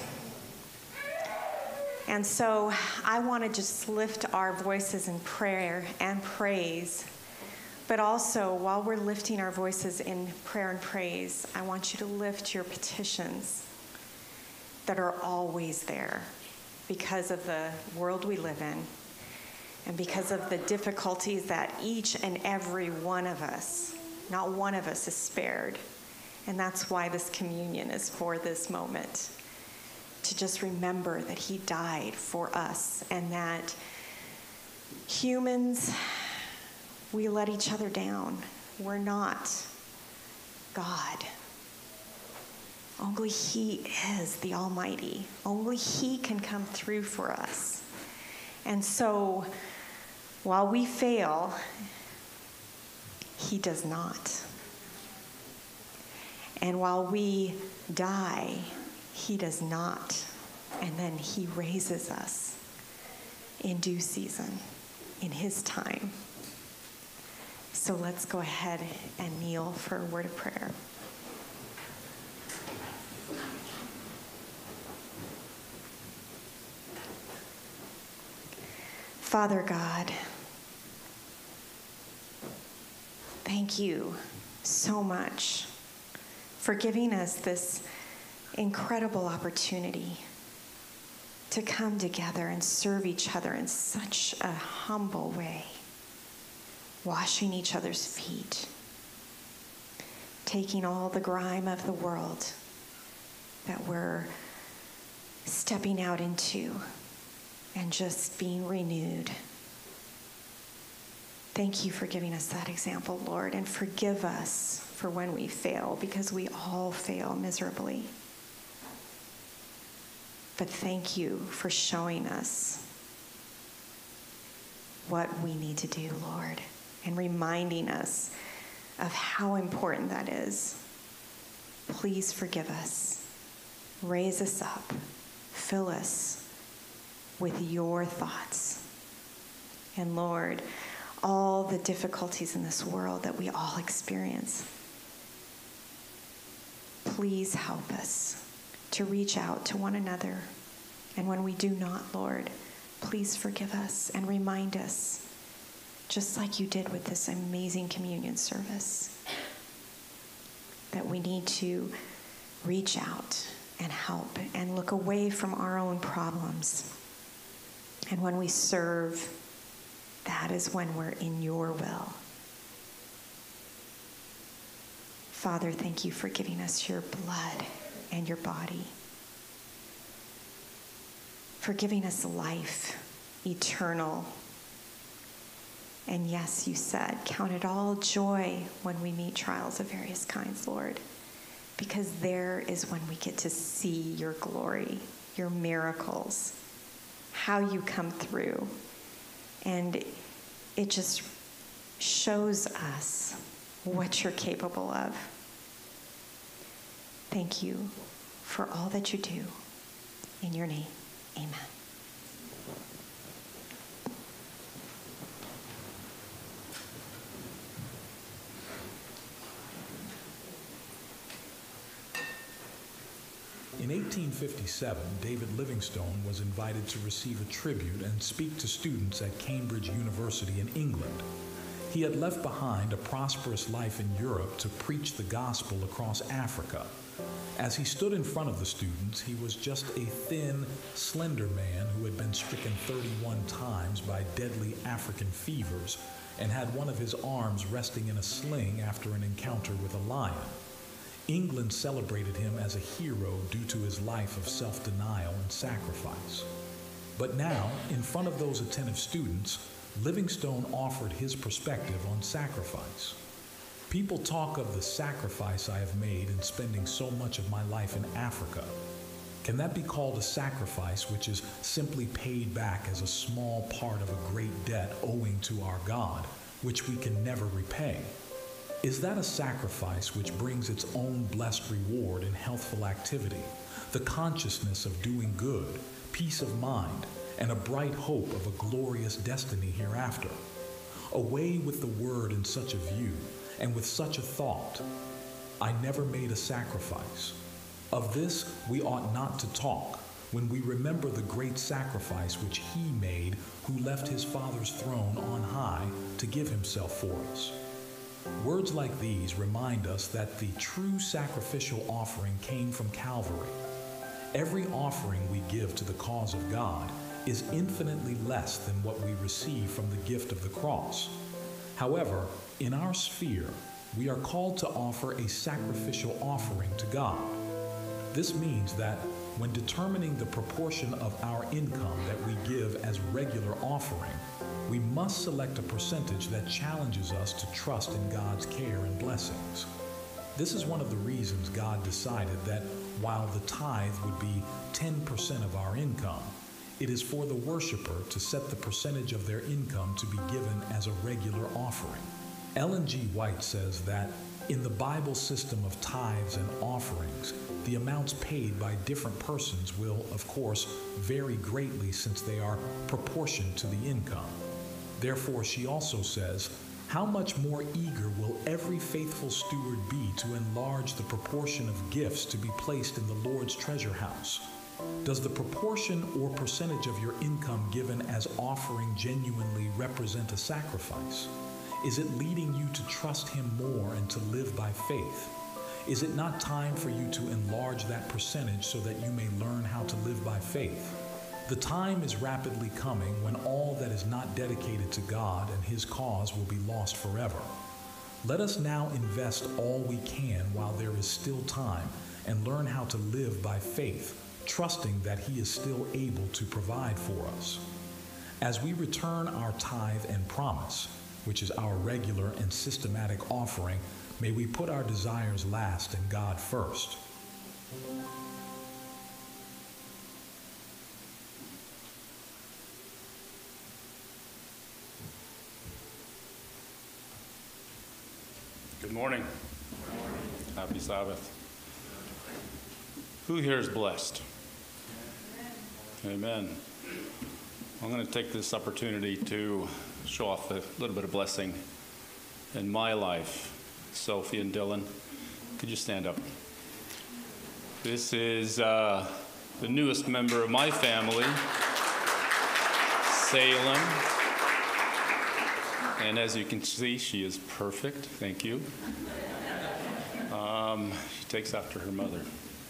And so I want to just lift our voices in prayer and praise. But also, while we're lifting our voices in prayer and praise, I want you to lift your petitions that are always there because of the world we live in and because of the difficulties that each and every one of us, not one of us is spared. And that's why this communion is for this moment, to just remember that he died for us and that humans, we let each other down. We're not God. Only he is the Almighty. Only he can come through for us. And so, while we fail, he does not. And while we die, he does not. And then he raises us in due season, in his time. So let's go ahead and kneel for a word of prayer. Father God, thank you so much for giving us this incredible opportunity to come together and serve each other in such a humble way, washing each other's feet, taking all the grime of the world that we're stepping out into and just being renewed. Thank you for giving us that example, Lord, and forgive us for when we fail, because we all fail miserably. But thank you for showing us what we need to do, Lord, and reminding us of how important that is. Please forgive us. Raise us up. Fill us with your thoughts. And Lord, all the difficulties in this world that we all experience, please help us to reach out to one another. And when we do not, Lord, please forgive us and remind us, just like you did with this amazing communion service, that we need to reach out and help and look away from our own problems. And when we serve, that is when we're in your will. Father, thank you for giving us your blood and your body, for giving us life eternal. And yes, you said, count it all joy when we meet trials of various kinds, Lord, because there is when we get to see your glory, your miracles, how you come through. And it just shows us what you're capable of. Thank you for all that you do. In your name, amen. In eighteen fifty-seven, David Livingstone was invited to receive a tribute and speak to students at Cambridge University in England. He had left behind a prosperous life in Europe to preach the gospel across Africa. As he stood in front of the students, he was just a thin, slender man who had been stricken thirty-one times by deadly African fevers and had one of his arms resting in a sling after an encounter with a lion. England celebrated him as a hero due to his life of self-denial and sacrifice. But now, in front of those attentive students, Livingstone offered his perspective on sacrifice. People talk of the sacrifice I have made in spending so much of my life in Africa. Can that be called a sacrifice which is simply paid back as a small part of a great debt owing to our God, which we can never repay? Is that a sacrifice which brings its own blessed reward in healthful activity, the consciousness of doing good, peace of mind, and a bright hope of a glorious destiny hereafter? Away with the word in such a view, and with such a thought, I never made a sacrifice. Of this we ought not to talk, when we remember the great sacrifice which he made who left his Father's throne on high to give himself for us. Words like these remind us that the true sacrificial offering came from Calvary. Every offering we give to the cause of God is infinitely less than what we receive from the gift of the cross. However, in our sphere, we are called to offer a sacrificial offering to God. This means that when determining the proportion of our income that we give as regular offering, we must select a percentage that challenges us to trust in God's care and blessings. This is one of the reasons God decided that while the tithe would be ten percent of our income, it is for the worshiper to set the percentage of their income to be given as a regular offering. Ellen G. White says that in the Bible system of tithes and offerings, the amounts paid by different persons will, of course, vary greatly since they are proportioned to the income. Therefore, she also says, how much more eager will every faithful steward be to enlarge the proportion of gifts to be placed in the Lord's treasure house? Does the proportion or percentage of your income given as offering genuinely represent a sacrifice? Is it leading you to trust him more and to live by faith? Is it not time for you to enlarge that percentage so that you may learn how to live by faith? The time is rapidly coming when all that is not dedicated to God and his cause will be lost forever. Let us now invest all we can while there is still time and learn how to live by faith, trusting that he is still able to provide for us. As we return our tithe and promise, which is our regular and systematic offering, may we put our desires last and God first. Good morning. Happy Sabbath. Who here is blessed? Amen. I'm going to take this opportunity to show off a little bit of blessing in my life. Sophie and Dylan, could you stand up? This is uh, the newest member of my family, Salem. And as you can see, she is perfect. Thank you. Um, she takes after her mother.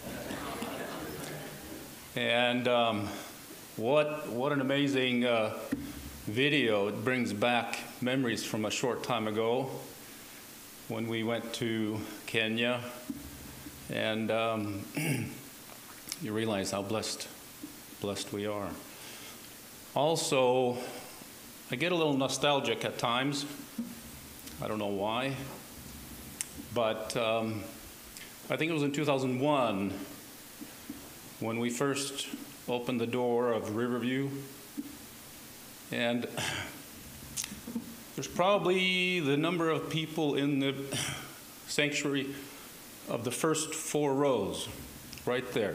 And um, what what an amazing uh, video. It brings back memories from a short time ago when we went to Kenya. And um, you realize how blessed, blessed we are. Also, I get a little nostalgic at times. I don't know why. But um, I think it was in two thousand one when we first opened the door of Riverview. And there's probably the number of people in the sanctuary of the first four rows, right there.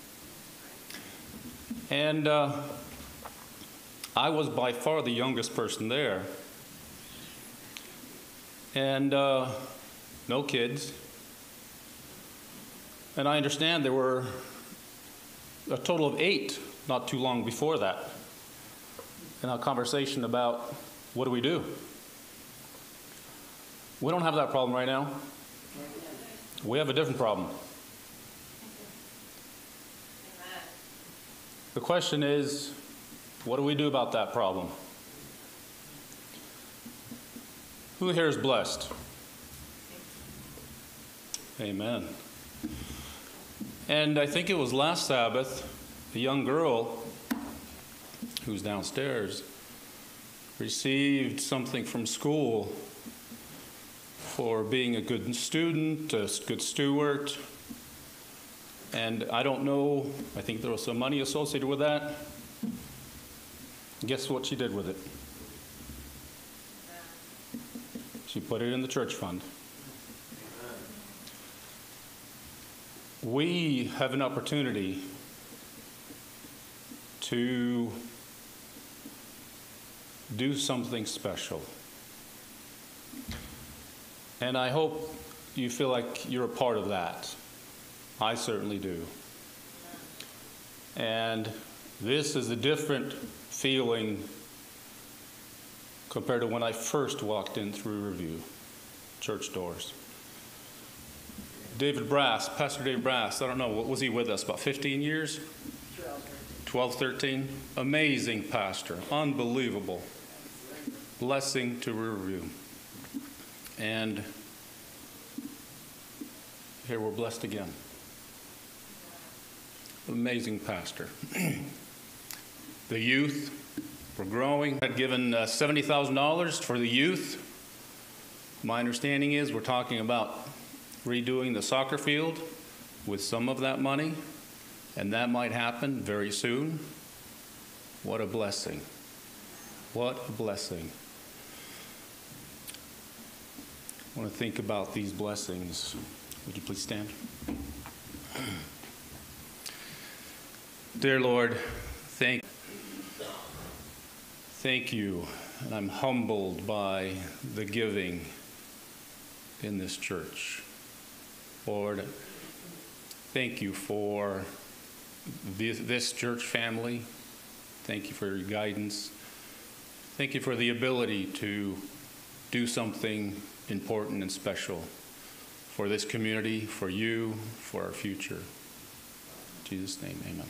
And uh, I was by far the youngest person there. And uh, no kids. And I understand there were a total of eight not too long before that in a conversation about what do we do? We don't have that problem right now. We have a different problem. The question is, what do we do about that problem? Who here is blessed? Amen. And I think it was last Sabbath, a young girl who's downstairs received something from school for being a good student, a good steward. And I don't know, I think there was some money associated with that. Guess what she did with it? She put it in the church fund. we have an opportunity to do something special. And I hope you feel like you're a part of that. I certainly do. And this is a different feeling compared to when I first walked in through Review church doors. David Brass, Pastor Dave Brass, I don't know, what was he with us, about fifteen years? twelve, thirteen. Amazing pastor, unbelievable. Blessing to Riverview. And here we're blessed again. Amazing pastor. The youth, we're growing. I'd given uh, seventy thousand dollars for the youth. My understanding is we're talking about redoing the soccer field with some of that money, and that might happen very soon. What a blessing. What a blessing. I want to think about these blessings. Would you please stand? Dear Lord, thank, thank you, and I'm humbled by the giving in this church. Lord, thank you for this, this church family. Thank you for your guidance. Thank you for the ability to do something important and special for this community, for you, for our future. In Jesus' name, amen.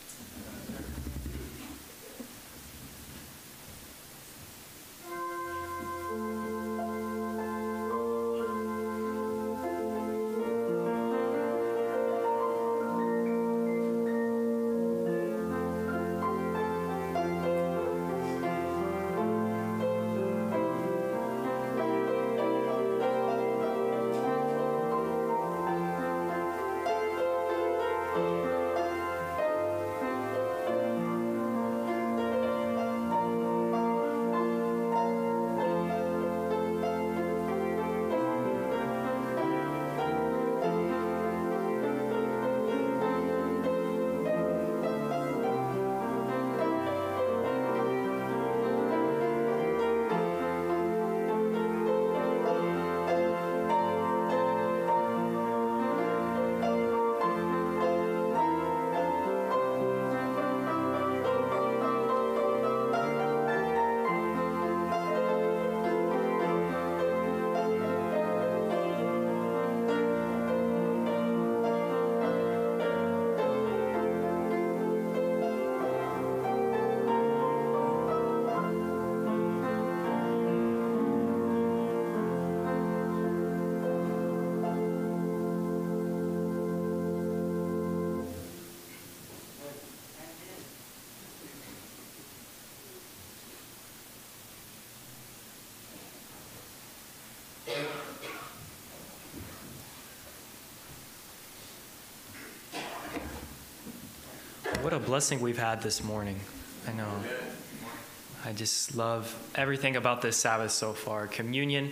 What a blessing we've had this morning. I know. I just love everything about this Sabbath so far. Communion.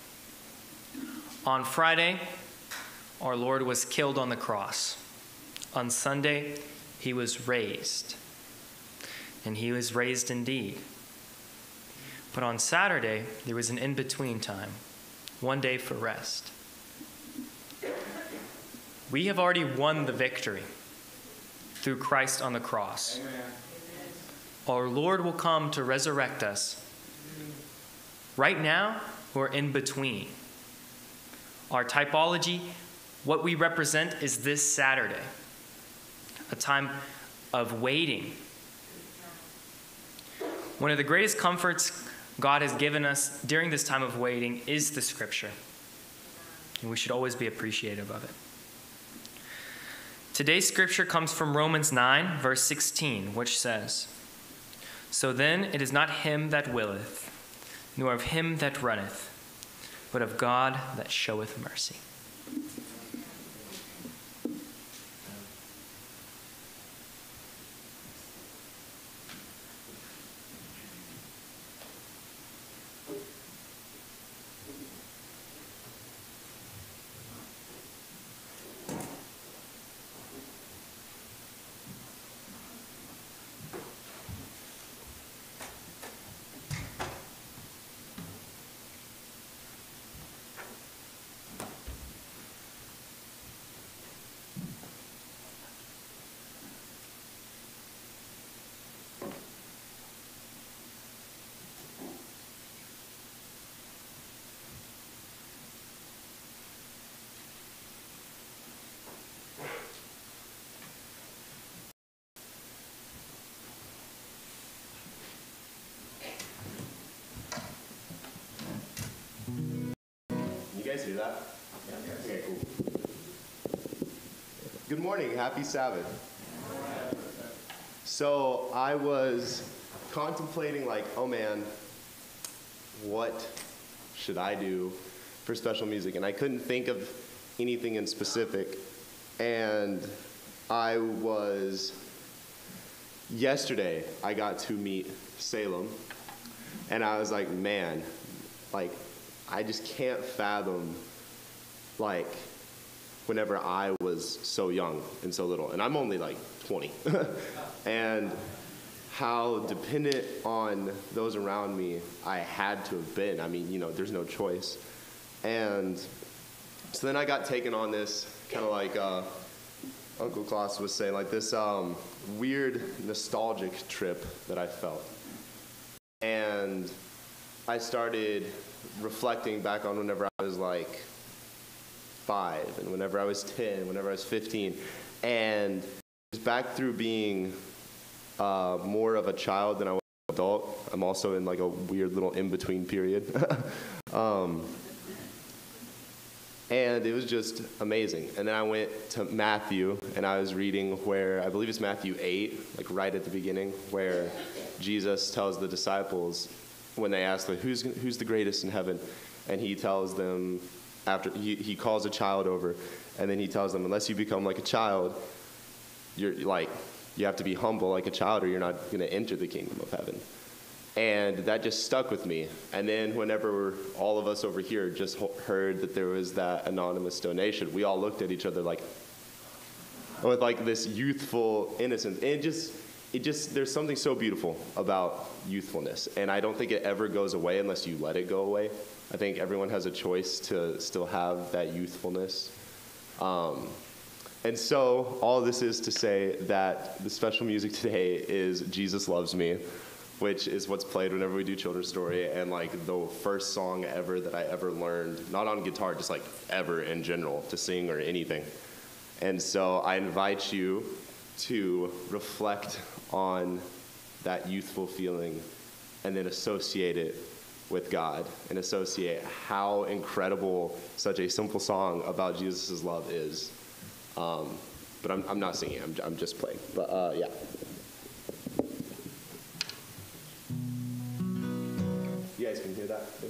On Friday, our Lord was killed on the cross. On Sunday, he was raised. And he was raised indeed. But on Saturday, there was an in-between time, one day for rest. We have already won the victory through Christ on the cross. Amen. Our Lord will come to resurrect us. Right now, we're in between. Our typology, what we represent is this Saturday, a time of waiting. One of the greatest comforts God has given us during this time of waiting is the Scripture. And we should always be appreciative of it. Today's scripture comes from Romans nine, verse sixteen, which says, "So then it is not him that willeth, nor of him that runneth, but of God that showeth mercy." guys hear that? Yeah. Okay, cool. Good morning. Happy Sabbath. So I was contemplating, like, oh man, what should I do for special music? And I couldn't think of anything in specific. And I was, yesterday, I got to meet Salem. And I was like, man, like, I just can't fathom, like, whenever I was so young and so little. And I'm only like twenty. And how dependent on those around me I had to have been. I mean, you know, there's no choice. And so then I got taken on this kind of like uh, Uncle Klaus was saying, like this um, weird nostalgic trip that I felt. And I started reflecting back on whenever I was like five, and whenever I was ten, whenever I was fifteen, and back through being uh, more of a child than I was an adult. I'm also in like a weird little in-between period. um, and it was just amazing. And then I went to Matthew, and I was reading where, I believe it's Matthew eight, like right at the beginning, where Jesus tells the disciples, when they ask, like, who's, who's the greatest in heaven? And he tells them, after he, he calls a child over, and then he tells them, unless you become like a child, you're like, you have to be humble like a child, or you're not going to enter the kingdom of heaven. And that just stuck with me. And then whenever all of us over here just heard that there was that anonymous donation, we all looked at each other like, with like this youthful innocence. And it just, it just, there's something so beautiful about youthfulness. And I don't think it ever goes away unless you let it go away. I think everyone has a choice to still have that youthfulness. Um, and so all this is to say that the special music today is Jesus Loves Me, which is what's played whenever we do Children's Story, and like the first song ever that I ever learned, not on guitar, just like ever in general, to sing or anything. And so I invite you to reflect on that youthful feeling and then associate it with God and associate how incredible such a simple song about Jesus' love is. Um, but I'm, I'm not singing, I'm, I'm just playing. But uh, yeah. You guys can hear that? Okay.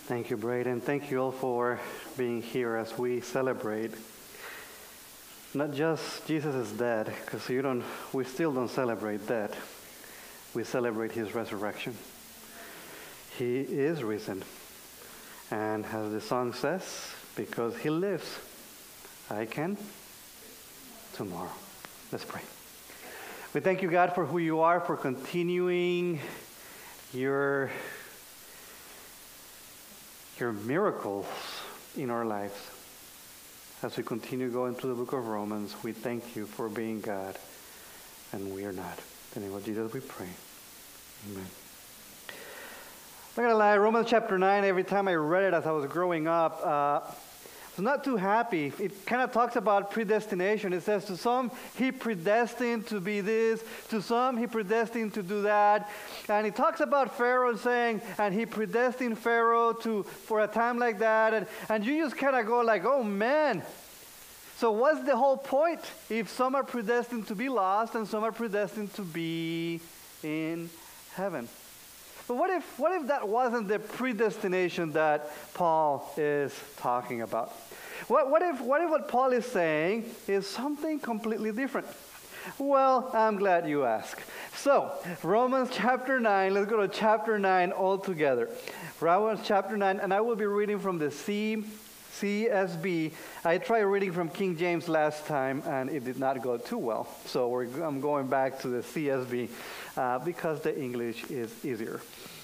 Thank you, Braden. Thank you all for being here as we celebrate not just Jesus is dead, because you don't, we still don't celebrate that. We celebrate his resurrection. He is risen. And as the song says, because he lives, I can tomorrow. Let's pray. We thank you, God, for who you are, for continuing your, your miracles in our lives. As we continue going through the book of Romans, we thank you for being God, and we are not. In the name of Jesus we pray. Amen. I'm not going to lie, Romans chapter nine, every time I read it as I was growing up, uh, I was not too happy. It kind of talks about predestination. It says, to some, he predestined to be this. To some, he predestined to do that. And it talks about Pharaoh saying, and he predestined Pharaoh to for a time like that. And, and you just kind of go like, oh, man. So what's the whole point if some are predestined to be lost and some are predestined to be in heaven? But what if, what if that wasn't the predestination that Paul is talking about? What, what, if, what if what Paul is saying is something completely different? Well, I'm glad you asked. So, Romans chapter nine, let's go to chapter nine all together. Romans chapter nine, and I will be reading from the C, C S B. I tried reading from King James last time, and it did not go too well. So we're, I'm going back to the C S B uh, because the English is easier.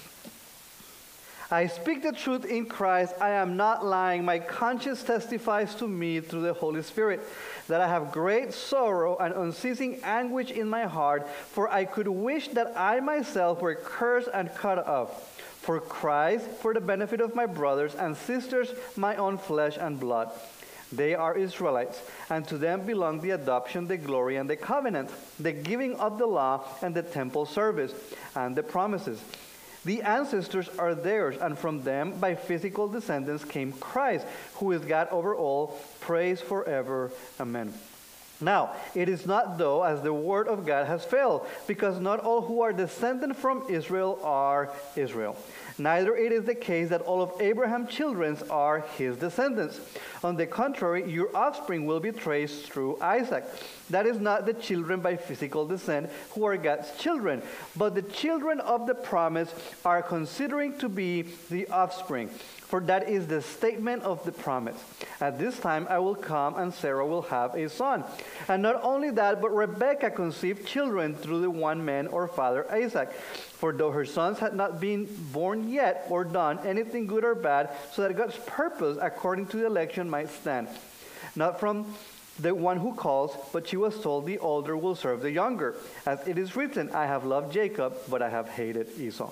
I speak the truth in Christ. I am not lying. My conscience testifies to me through the Holy Spirit that I have great sorrow and unceasing anguish in my heart, for I could wish that I myself were cursed and cut off for Christ, for the benefit of my brothers and sisters, my own flesh and blood. They are Israelites, and to them belong the adoption, the glory, and the covenant, the giving of the law, and the temple service, and the promises. The ancestors are theirs, and from them, by physical descendants, came Christ, who is God over all, praise forever. Amen. Now, it is not though as the word of God has failed, because not all who are descended from Israel are Israel. Neither it is the case that all of Abraham's children are his descendants. On the contrary, your offspring will be traced through Isaac. That is not the children by physical descent who are God's children, but the children of the promise are considering to be the offspring. For that is the statement of the promise. At this time I will come, and Sarah will have a son. And not only that, but Rebekah conceived children through the one man or father Isaac. For though her sons had not been born yet or done anything good or bad, so that God's purpose according to the election might stand. Not from the one who calls, but she was told the older will serve the younger. As it is written, I have loved Jacob, but I have hated Esau.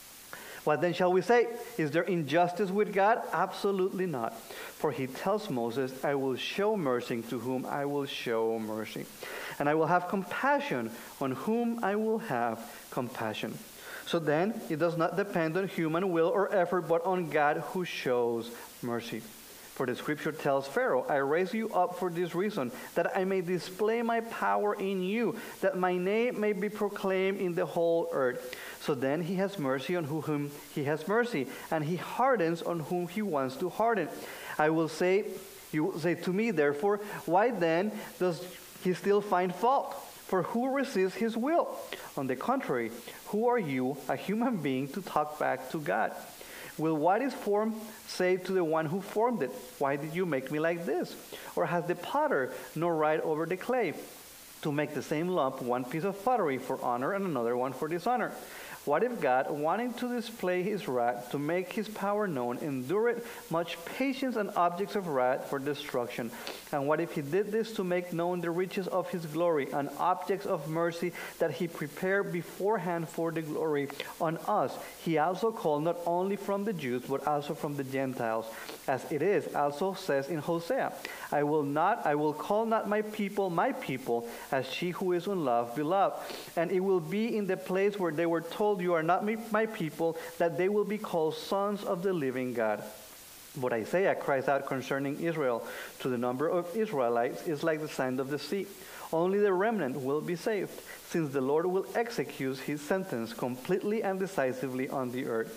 What then shall we say? Is there injustice with God? Absolutely not. For he tells Moses, I will show mercy to whom I will show mercy. And I will have compassion on whom I will have compassion. So then, it does not depend on human will or effort, but on God who shows mercy. For the scripture tells Pharaoh, I raise you up for this reason, that I may display my power in you, that my name may be proclaimed in the whole earth. So then he has mercy on whom he has mercy, and he hardens on whom he wants to harden. I will say, you will say to me, therefore, why then does he still find fault? For who resists his will? On the contrary, who are you, a human being, to talk back to God? Will what is formed say to the one who formed it, why did you make me like this? Or has the potter no right over the clay to make the same lump one piece of pottery for honor and another one for dishonor? What if God, wanting to display his wrath, to make his power known, endured much patience and objects of wrath for destruction? And what if he did this to make known the riches of his glory and objects of mercy that he prepared beforehand for the glory on us? He also called not only from the Jews, but also from the Gentiles. As it is also says in Hosea, I will not, I will call not my people my people, as she who is unloved beloved. And it will be in the place where they were told, you are not my people, that they will be called sons of the living God. But Isaiah cries out concerning Israel, to the number of Israelites is like the sand of the sea. Only the remnant will be saved, since the Lord will execute his sentence completely and decisively on the earth.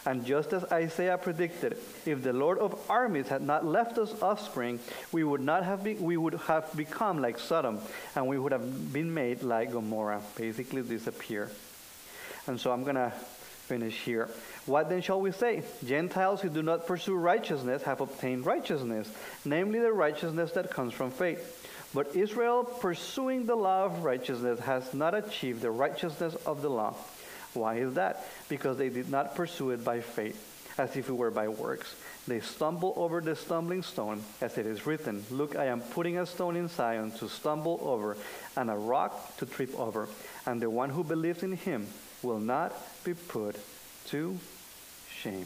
And just as Isaiah predicted, if the Lord of armies had not left us offspring, we would not have be, we would have become like Sodom, and we would have been made like Gomorrah, basically disappear. And so I'm going to finish here. What then shall we say? Gentiles who do not pursue righteousness have obtained righteousness, namely the righteousness that comes from faith. But Israel, pursuing the law of righteousness, has not achieved the righteousness of the law. Why is that? Because they did not pursue it by faith, as if it were by works. They stumble over the stumbling stone, as it is written, "Look, I am putting a stone in Zion to stumble over, and a rock to trip over. And the one who believes in him will not be put to shame."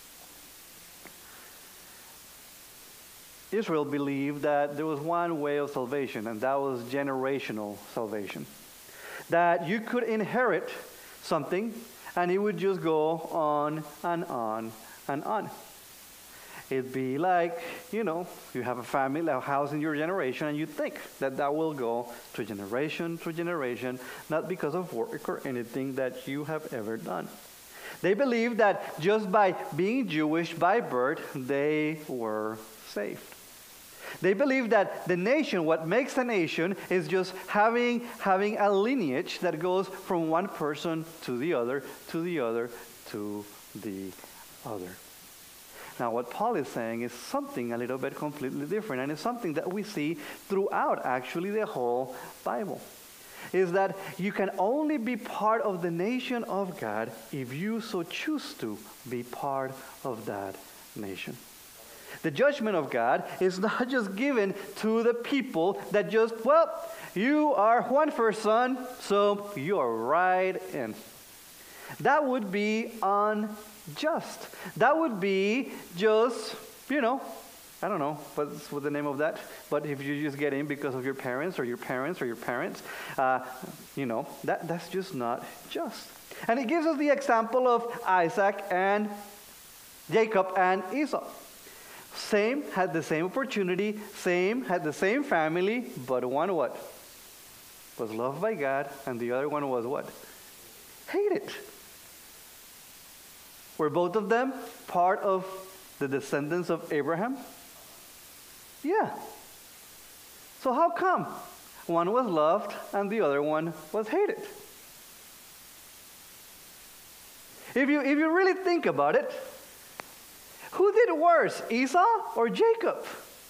Israel believed that there was one way of salvation, and that was generational salvation. That you could inherit something, and it would just go on and on and on. It'd be like, you know, you have a family, a house in your generation, and you think that that will go to generation to generation, not because of work or anything that you have ever done. They believed that just by being Jewish by birth, they were saved. They believe that the nation, what makes a nation, is just having, having a lineage that goes from one person to the other, to the other, to the other. Now, what Paul is saying is something a little bit completely different, and it's something that we see throughout, actually, the whole Bible. Is that you can only be part of the nation of God if you so choose to be part of that nation. The judgment of God is not just given to the people that just, well, you are Juanfer's son, so you are right in. That would be unjust. That would be just, you know, I don't know what's what the name of that, but if you just get in because of your parents or your parents or your parents, uh, you know, that, that's just not just. And it gives us the example of Isaac and Jacob and Esau. Same, had the same opportunity, same, had the same family, but one what? Was loved by God, and the other one was what? Hated. Were both of them part of the descendants of Abraham? Yeah. So how come one was loved and the other one was hated? If you, if you really think about it, who did worse, Esau or Jacob?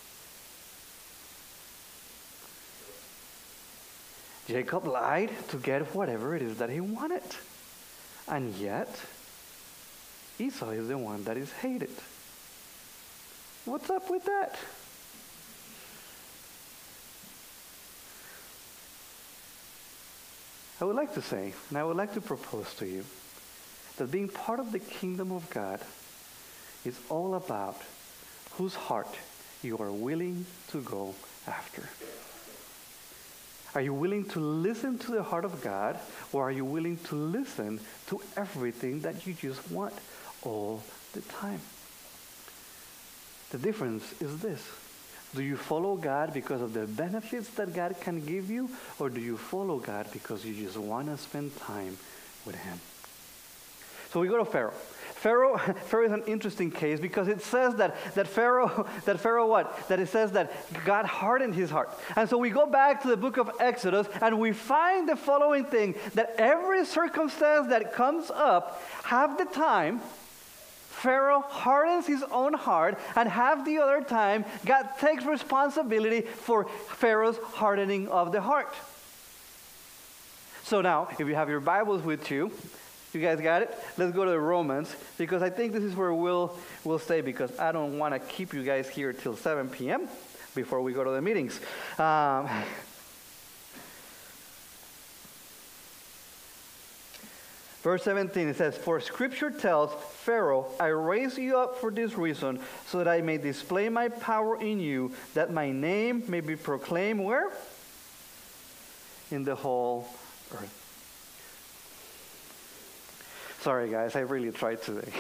Jacob lied to get whatever it is that he wanted. And yet, Esau is the one that is hated. What's up with that? I would like to say, and I would like to propose to you, that being part of the kingdom of God is all about whose heart you are willing to go after. Are you willing to listen to the heart of God, or are you willing to listen to everything that you just want all the time? The difference is this. Do you follow God because of the benefits that God can give you, or do you follow God because you just want to spend time with Him? So we go to Pharaoh. Pharaoh, Pharaoh is an interesting case because it says that, that Pharaoh, that Pharaoh what? That it says that God hardened his heart. And so we go back to the book of Exodus and we find the following thing, that every circumstance that comes up, half the time, Pharaoh hardens his own heart, and half the other time, God takes responsibility for Pharaoh's hardening of the heart. So now, if you have your Bibles with you, you guys got it? Let's go to Romans, because I think this is where we'll, we'll stay, because I don't want to keep you guys here till seven p.m. before we go to the meetings. Um, verse seventeen, it says, "For Scripture tells Pharaoh, I raise you up for this reason, so that I may display my power in you, that my name may be proclaimed" where? In the whole earth. Sorry, guys, I really tried today.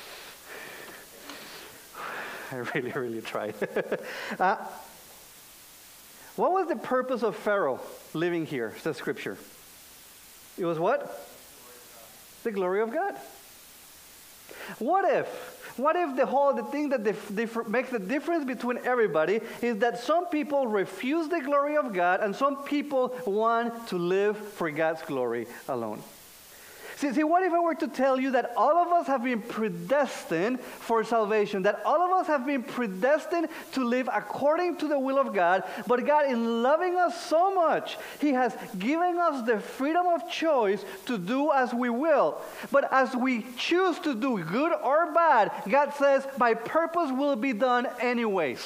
I really, really tried. uh, what was the purpose of Pharaoh living here, says Scripture? It was what? The glory of God. What if? What if the whole the thing that dif- dif- makes the difference between everybody is that some people refuse the glory of God and some people want to live for God's glory alone? See, see, what if I were to tell you that all of us have been predestined for salvation, that all of us have been predestined to live according to the will of God, but God, in loving us so much, He has given us the freedom of choice to do as we will. But as we choose to do good or bad, God says, my purpose will be done anyways.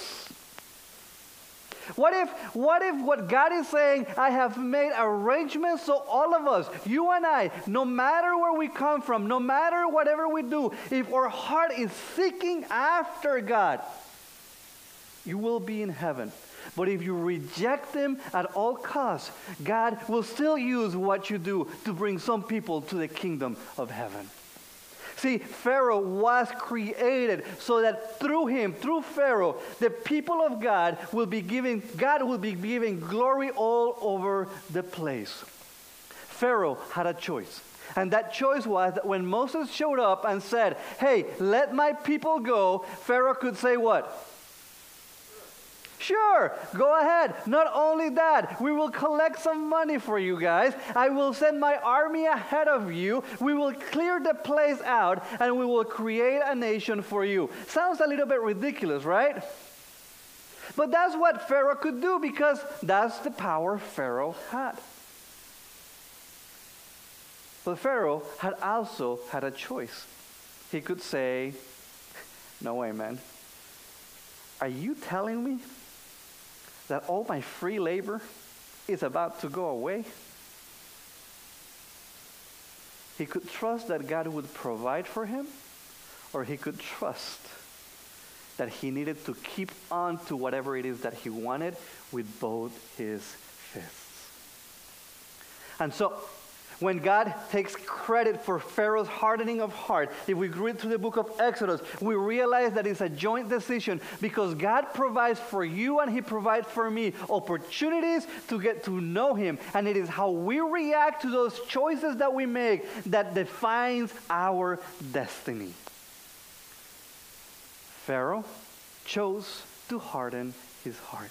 What if, what if what God is saying, I have made arrangements so all of us, you and I, no matter where we come from, no matter whatever we do, if our heart is seeking after God, you will be in heaven. But if you reject Him at all costs, God will still use what you do to bring some people to the kingdom of heaven. See, Pharaoh was created so that through him, through Pharaoh, the people of God will be giving, God will be giving glory all over the place. Pharaoh had a choice. And that choice was that when Moses showed up and said, hey, let my people go, Pharaoh could say what? Sure, go ahead. Not only that, we will collect some money for you guys. I will send my army ahead of you. We will clear the place out, and we will create a nation for you. Sounds a little bit ridiculous, right? But that's what Pharaoh could do because that's the power Pharaoh had. But Pharaoh had also had a choice. He could say, no way, man. Are you telling me that all my free labor is about to go away? He could trust that God would provide for him, or he could trust that he needed to keep on to whatever it is that he wanted with both his fists. And so, when God takes credit for Pharaoh's hardening of heart, if we read through the book of Exodus, we realize that it's a joint decision because God provides for you and He provides for me opportunities to get to know Him. And it is how we react to those choices that we make that defines our destiny. Pharaoh chose to harden his heart.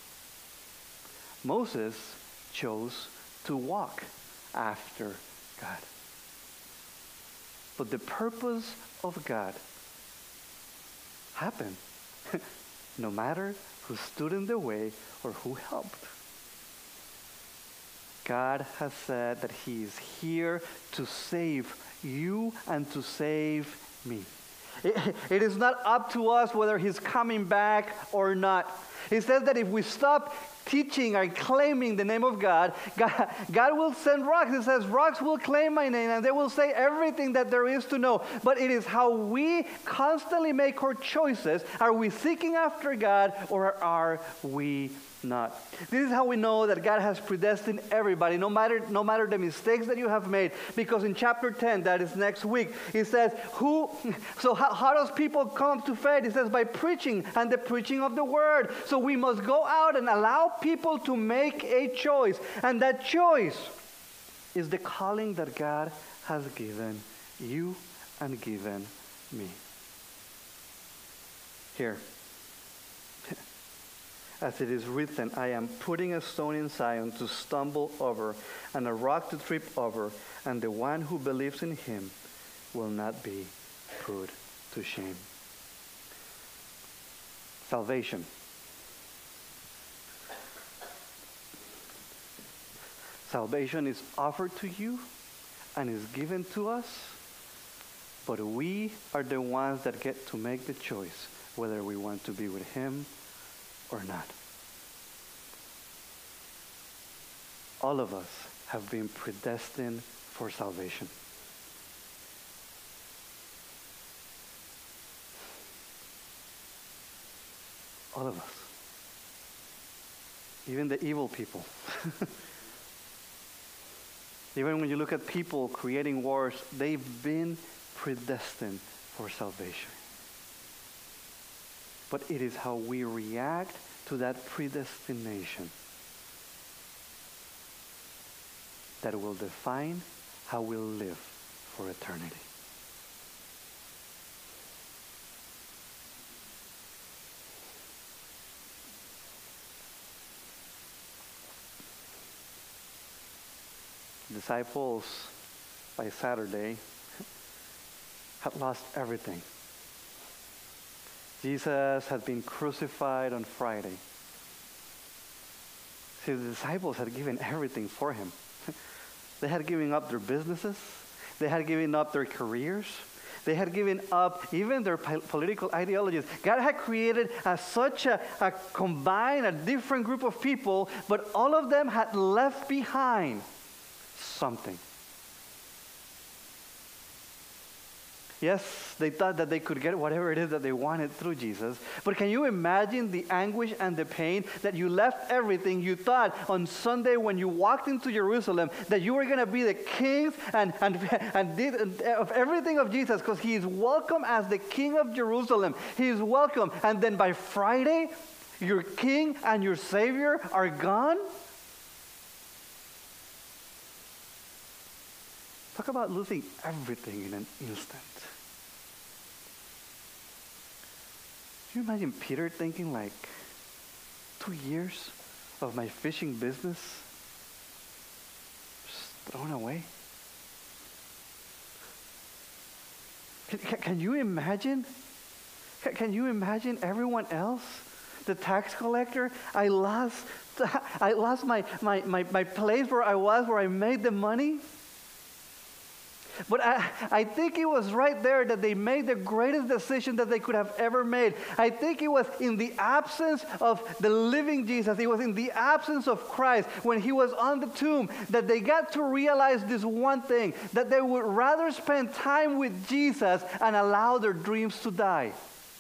Moses chose to walk after God. But the purpose of God happened no matter who stood in the way or who helped. God has said that He is here to save you and to save me. It, it is not up to us whether He's coming back or not. He says that if we stop teaching and claiming the name of God, God, God will send rocks. It says rocks will claim my name and they will say everything that there is to know. But it is how we constantly make our choices. Are we seeking after God or are we not? This is how we know that God has predestined everybody, no matter no matter the mistakes that you have made. Because in chapter ten, that is next week, it says, "Who?" So how, how does people come to faith? It says by preaching and the preaching of the word. So we must go out and allow people to make a choice, and that choice is the calling that God has given you and given me. Here. As it is written, I am putting a stone in Zion to stumble over, and a rock to trip over, and the one who believes in Him will not be put to shame. Salvation. Salvation is offered to you and is given to us, but we are the ones that get to make the choice whether we want to be with Him or not. All of us have been predestined for salvation. All of us. Even the evil people. Even when you look at people creating wars, they've been predestined for salvation. But it is how we react to that predestination that will define how we'll live for eternity. disciples, by Saturday, had lost everything. Jesus had been crucified on Friday. See, the disciples had given everything for him. They had given up their businesses. They had given up their careers. They had given up even their po- political ideologies. God had created a, such a, a combined, a different group of people, but all of them had left behind something. Yes, they thought that they could get whatever it is that they wanted through Jesus. But can you imagine the anguish and the pain that you left everything? You thought on Sunday when you walked into Jerusalem that you were going to be the kings and, and, and did, of everything of Jesus, because he is welcome as the king of Jerusalem. He is welcome. And then by Friday, your king and your savior are gone? Talk about losing everything in an instant. Can you imagine Peter thinking like, two years of my fishing business just thrown away? Can, can you imagine? Can, can you imagine everyone else? The tax collector, I lost, I lost my, my, my, my place where I was, where I made the money. But I, I think it was right there that they made the greatest decision that they could have ever made. I think it was in the absence of the living Jesus, it was in the absence of Christ, when he was on the tomb, that they got to realize this one thing, that they would rather spend time with Jesus and allow their dreams to die.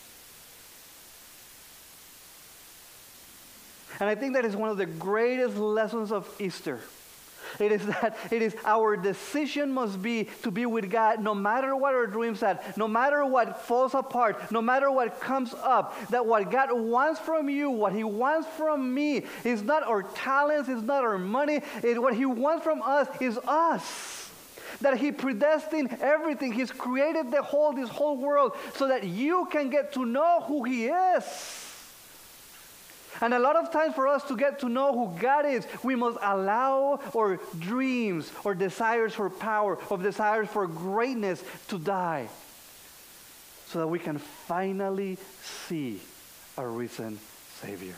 And I think that is one of the greatest lessons of Easter. It is that it is our decision must be to be with God no matter what our dreams are, no matter what falls apart, no matter what comes up, that what God wants from you, what he wants from me is not our talents, is not our money, it, what he wants from us is us. That he predestined everything. He's created the whole, this whole world so that you can get to know who he is. And a lot of times for us to get to know who God is, we must allow our dreams or desires for power, or desires for greatness to die, so that we can finally see a risen Savior.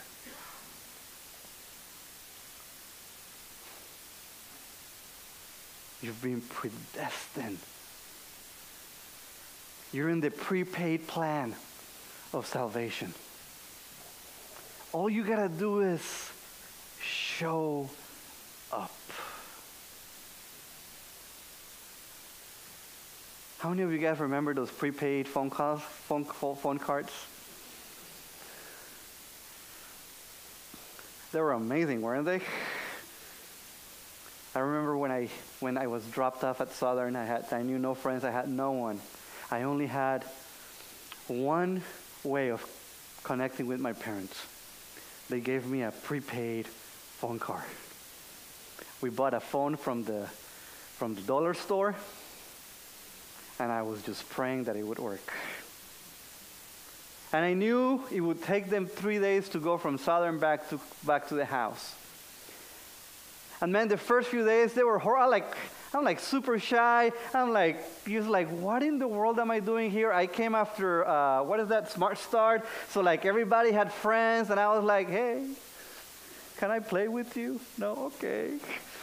You've been predestined. You're in the prepaid plan of salvation. All you gotta do is show up. How many of you guys remember those prepaid phone calls, phone phone cards? They were amazing, weren't they? I remember when I when I was dropped off at Southern, I had I knew no friends, I had no one. I only had one way of connecting with my parents. They gave me a prepaid phone card. We bought a phone from the from the dollar store, and I was just praying that it would work. And I knew it would take them three days to go from Southern back to back to the house. And man, the first few days they were horrible. Like I'm like super shy. I'm like, just like, what in the world am I doing here? I came after, uh, what is that, Smart Start? So like everybody had friends, and I was like, hey, can I play with you? No, okay.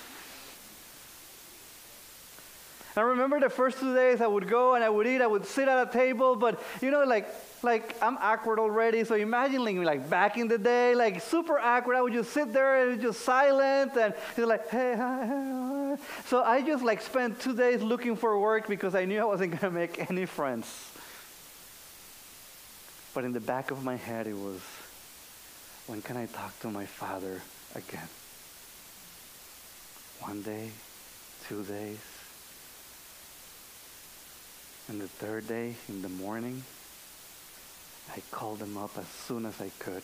I remember the first two days I would go and I would eat, I would sit at a table, but you know, like, like I'm awkward already, so imagine like, like back in the day, like super awkward, I would just sit there and just silent, and he's like, hey, hi, hi. So I just like spent two days looking for work because I knew I wasn't going to make any friends. But in the back of my head it was, when can I talk to my father again? One day, two days, and the third day in the morning, I called him up as soon as I could.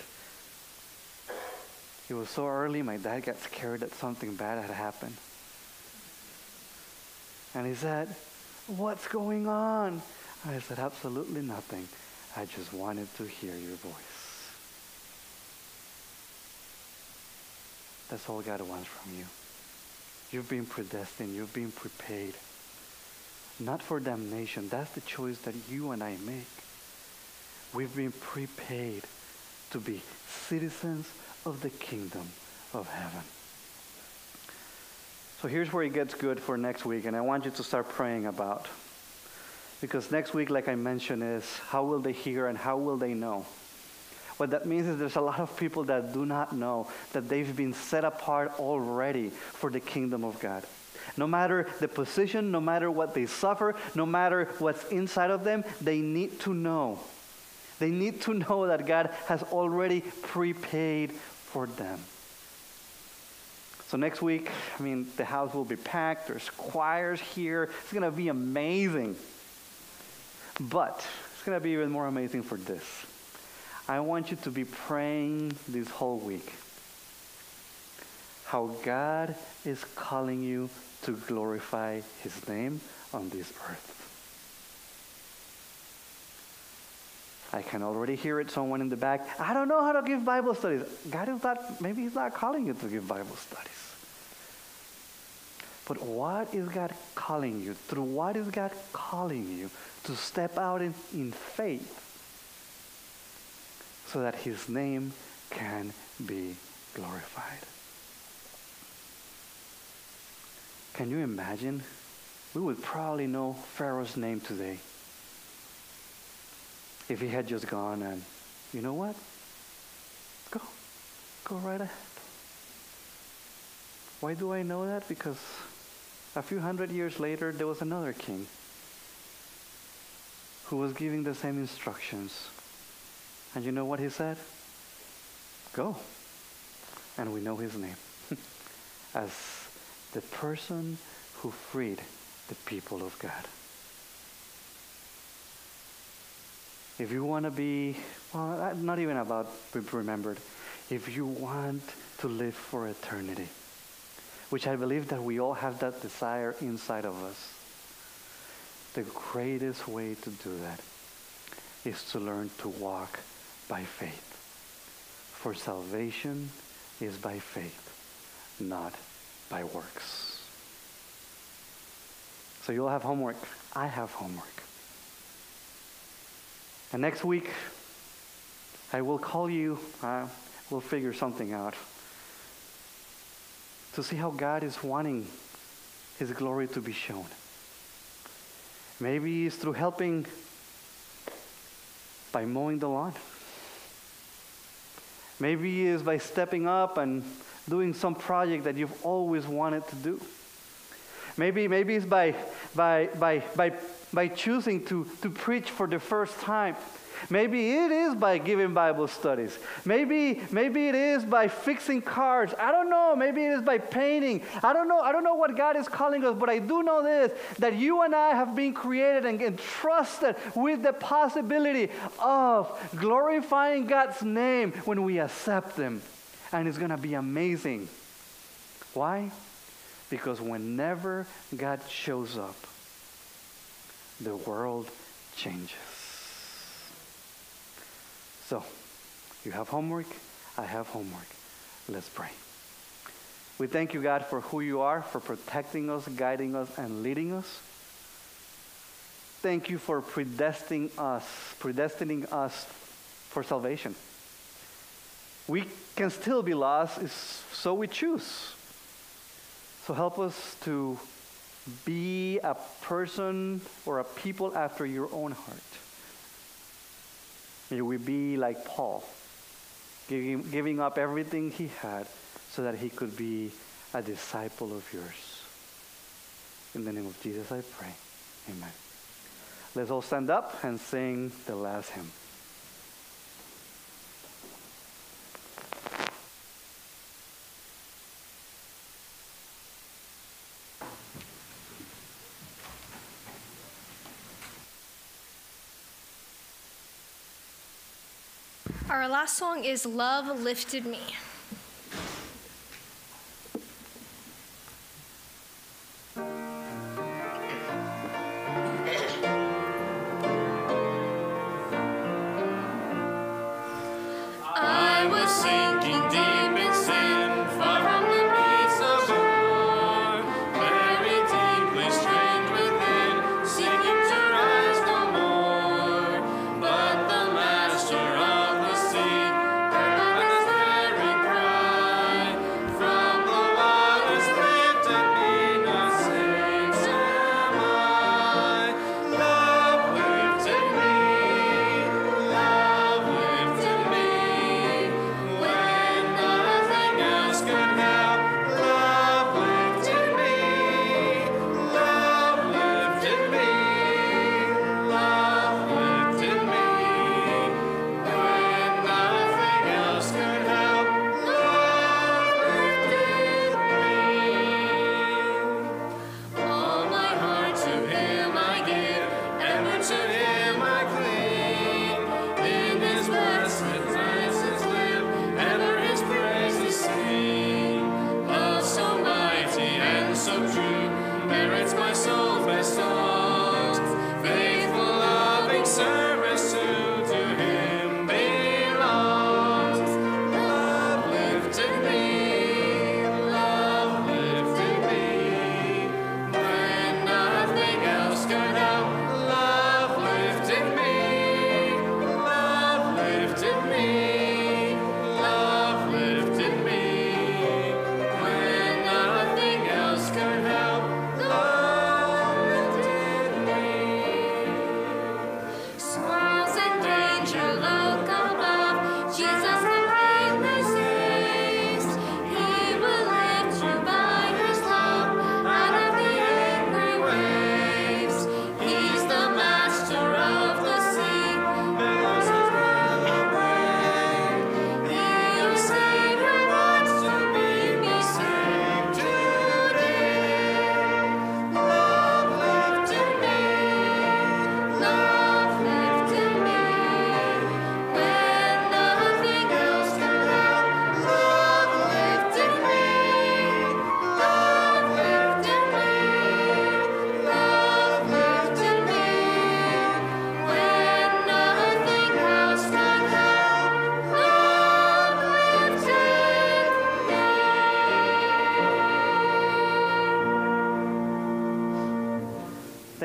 It was so early, my dad got scared that something bad had happened. And he said, what's going on? I said, absolutely nothing. I just wanted to hear your voice. That's all God wants from you. You've been predestined. You've been prepared. Not for damnation. That's the choice that you and I make. We've been prepared to be citizens of the kingdom of heaven. So here's where it gets good for next week, and I want you to start praying about. Because next week, like I mentioned, is how will they hear and how will they know? What that means is there's a lot of people that do not know that they've been set apart already for the kingdom of God. No matter the position, no matter what they suffer, no matter what's inside of them, they need to know. They need to know that God has already prepaid for them. So next week, I mean, the house will be packed. There's choirs here. It's going to be amazing. But it's going to be even more amazing for this. I want you to be praying this whole week how God is calling you to glorify his name on this earth. I can already hear it, someone in the back. I don't know how to give Bible studies. God is not, maybe he's not calling you to give Bible studies. But what is God calling you? Through what is God calling you to step out in, in faith so that his name can be glorified? Can you imagine? We would probably know Pharaoh's name today if he had just gone and, you know what? Go. Go right ahead. Why do I know that? Because a few hundred years later, there was another king who was giving the same instructions. And you know what he said? Go. And we know his name as the person who freed the people of God. If you want to be, well, not even about be remembered, if you want to live for eternity, which I believe that we all have that desire inside of us, the greatest way to do that is to learn to walk by faith. For salvation is by faith, not by works. So you'll have homework. I have homework. And next week, I will call you, uh, we'll figure something out, to see how God is wanting his glory to be shown. Maybe it's through helping by mowing the lawn. Maybe it's by stepping up and doing some project that you've always wanted to do. Maybe maybe it's by by by by by choosing to, to preach for the first time. Maybe it is by giving Bible studies. Maybe maybe it is by fixing cars. I don't know. Maybe it is by painting. I don't know. I don't know what God is calling us, but I do know this, that you and I have been created and entrusted with the possibility of glorifying God's name when we accept him. And it's going to be amazing. Why? Because whenever God shows up, the world changes. So, you have homework, I have homework. Let's pray. We thank you, God, for who you are, for protecting us, guiding us, and leading us. Thank you for predestining us, predestining us for salvation. We can still be lost, so we choose. So help us to be a person or a people after your own heart. May we be like Paul, giving, giving up everything he had so that he could be a disciple of yours. In the name of Jesus I pray. Amen. Let's all stand up and sing the last hymn. Our last song is Love Lifted Me. I was sinking deep in sin, far from the peace of God.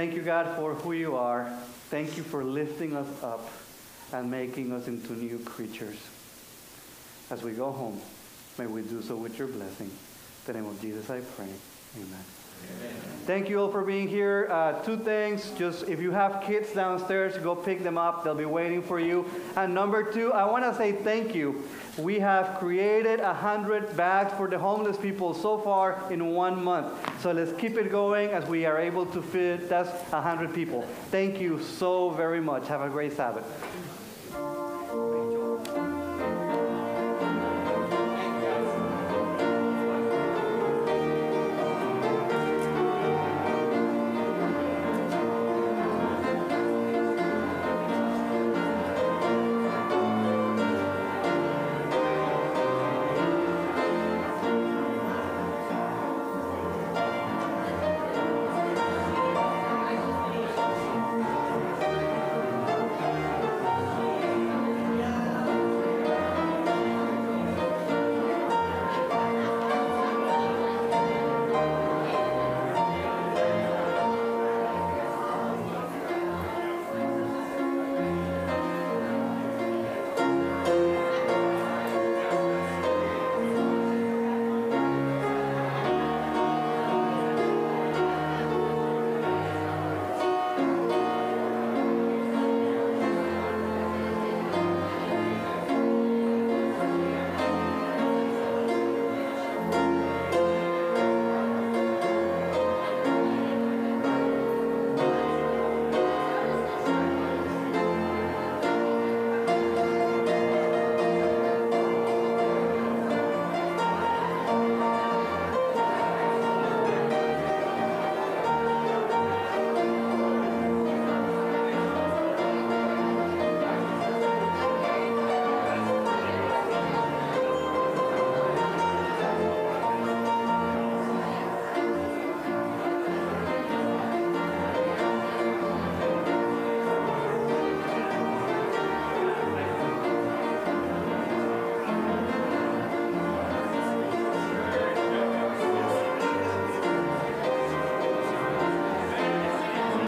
Thank you, God, for who you are. Thank you for lifting us up and making us into new creatures. As we go home, may we do so with your blessing. In the name of Jesus, I pray. Amen. Amen. Thank you all for being here. Uh, two things. Just if you have kids downstairs, go pick them up. They'll be waiting for you. And number two, I want to say thank you. We have created a hundred bags for the homeless people so far in one month. So let's keep it going as we are able to feed that's a hundred people. Thank you so very much. Have a great Sabbath.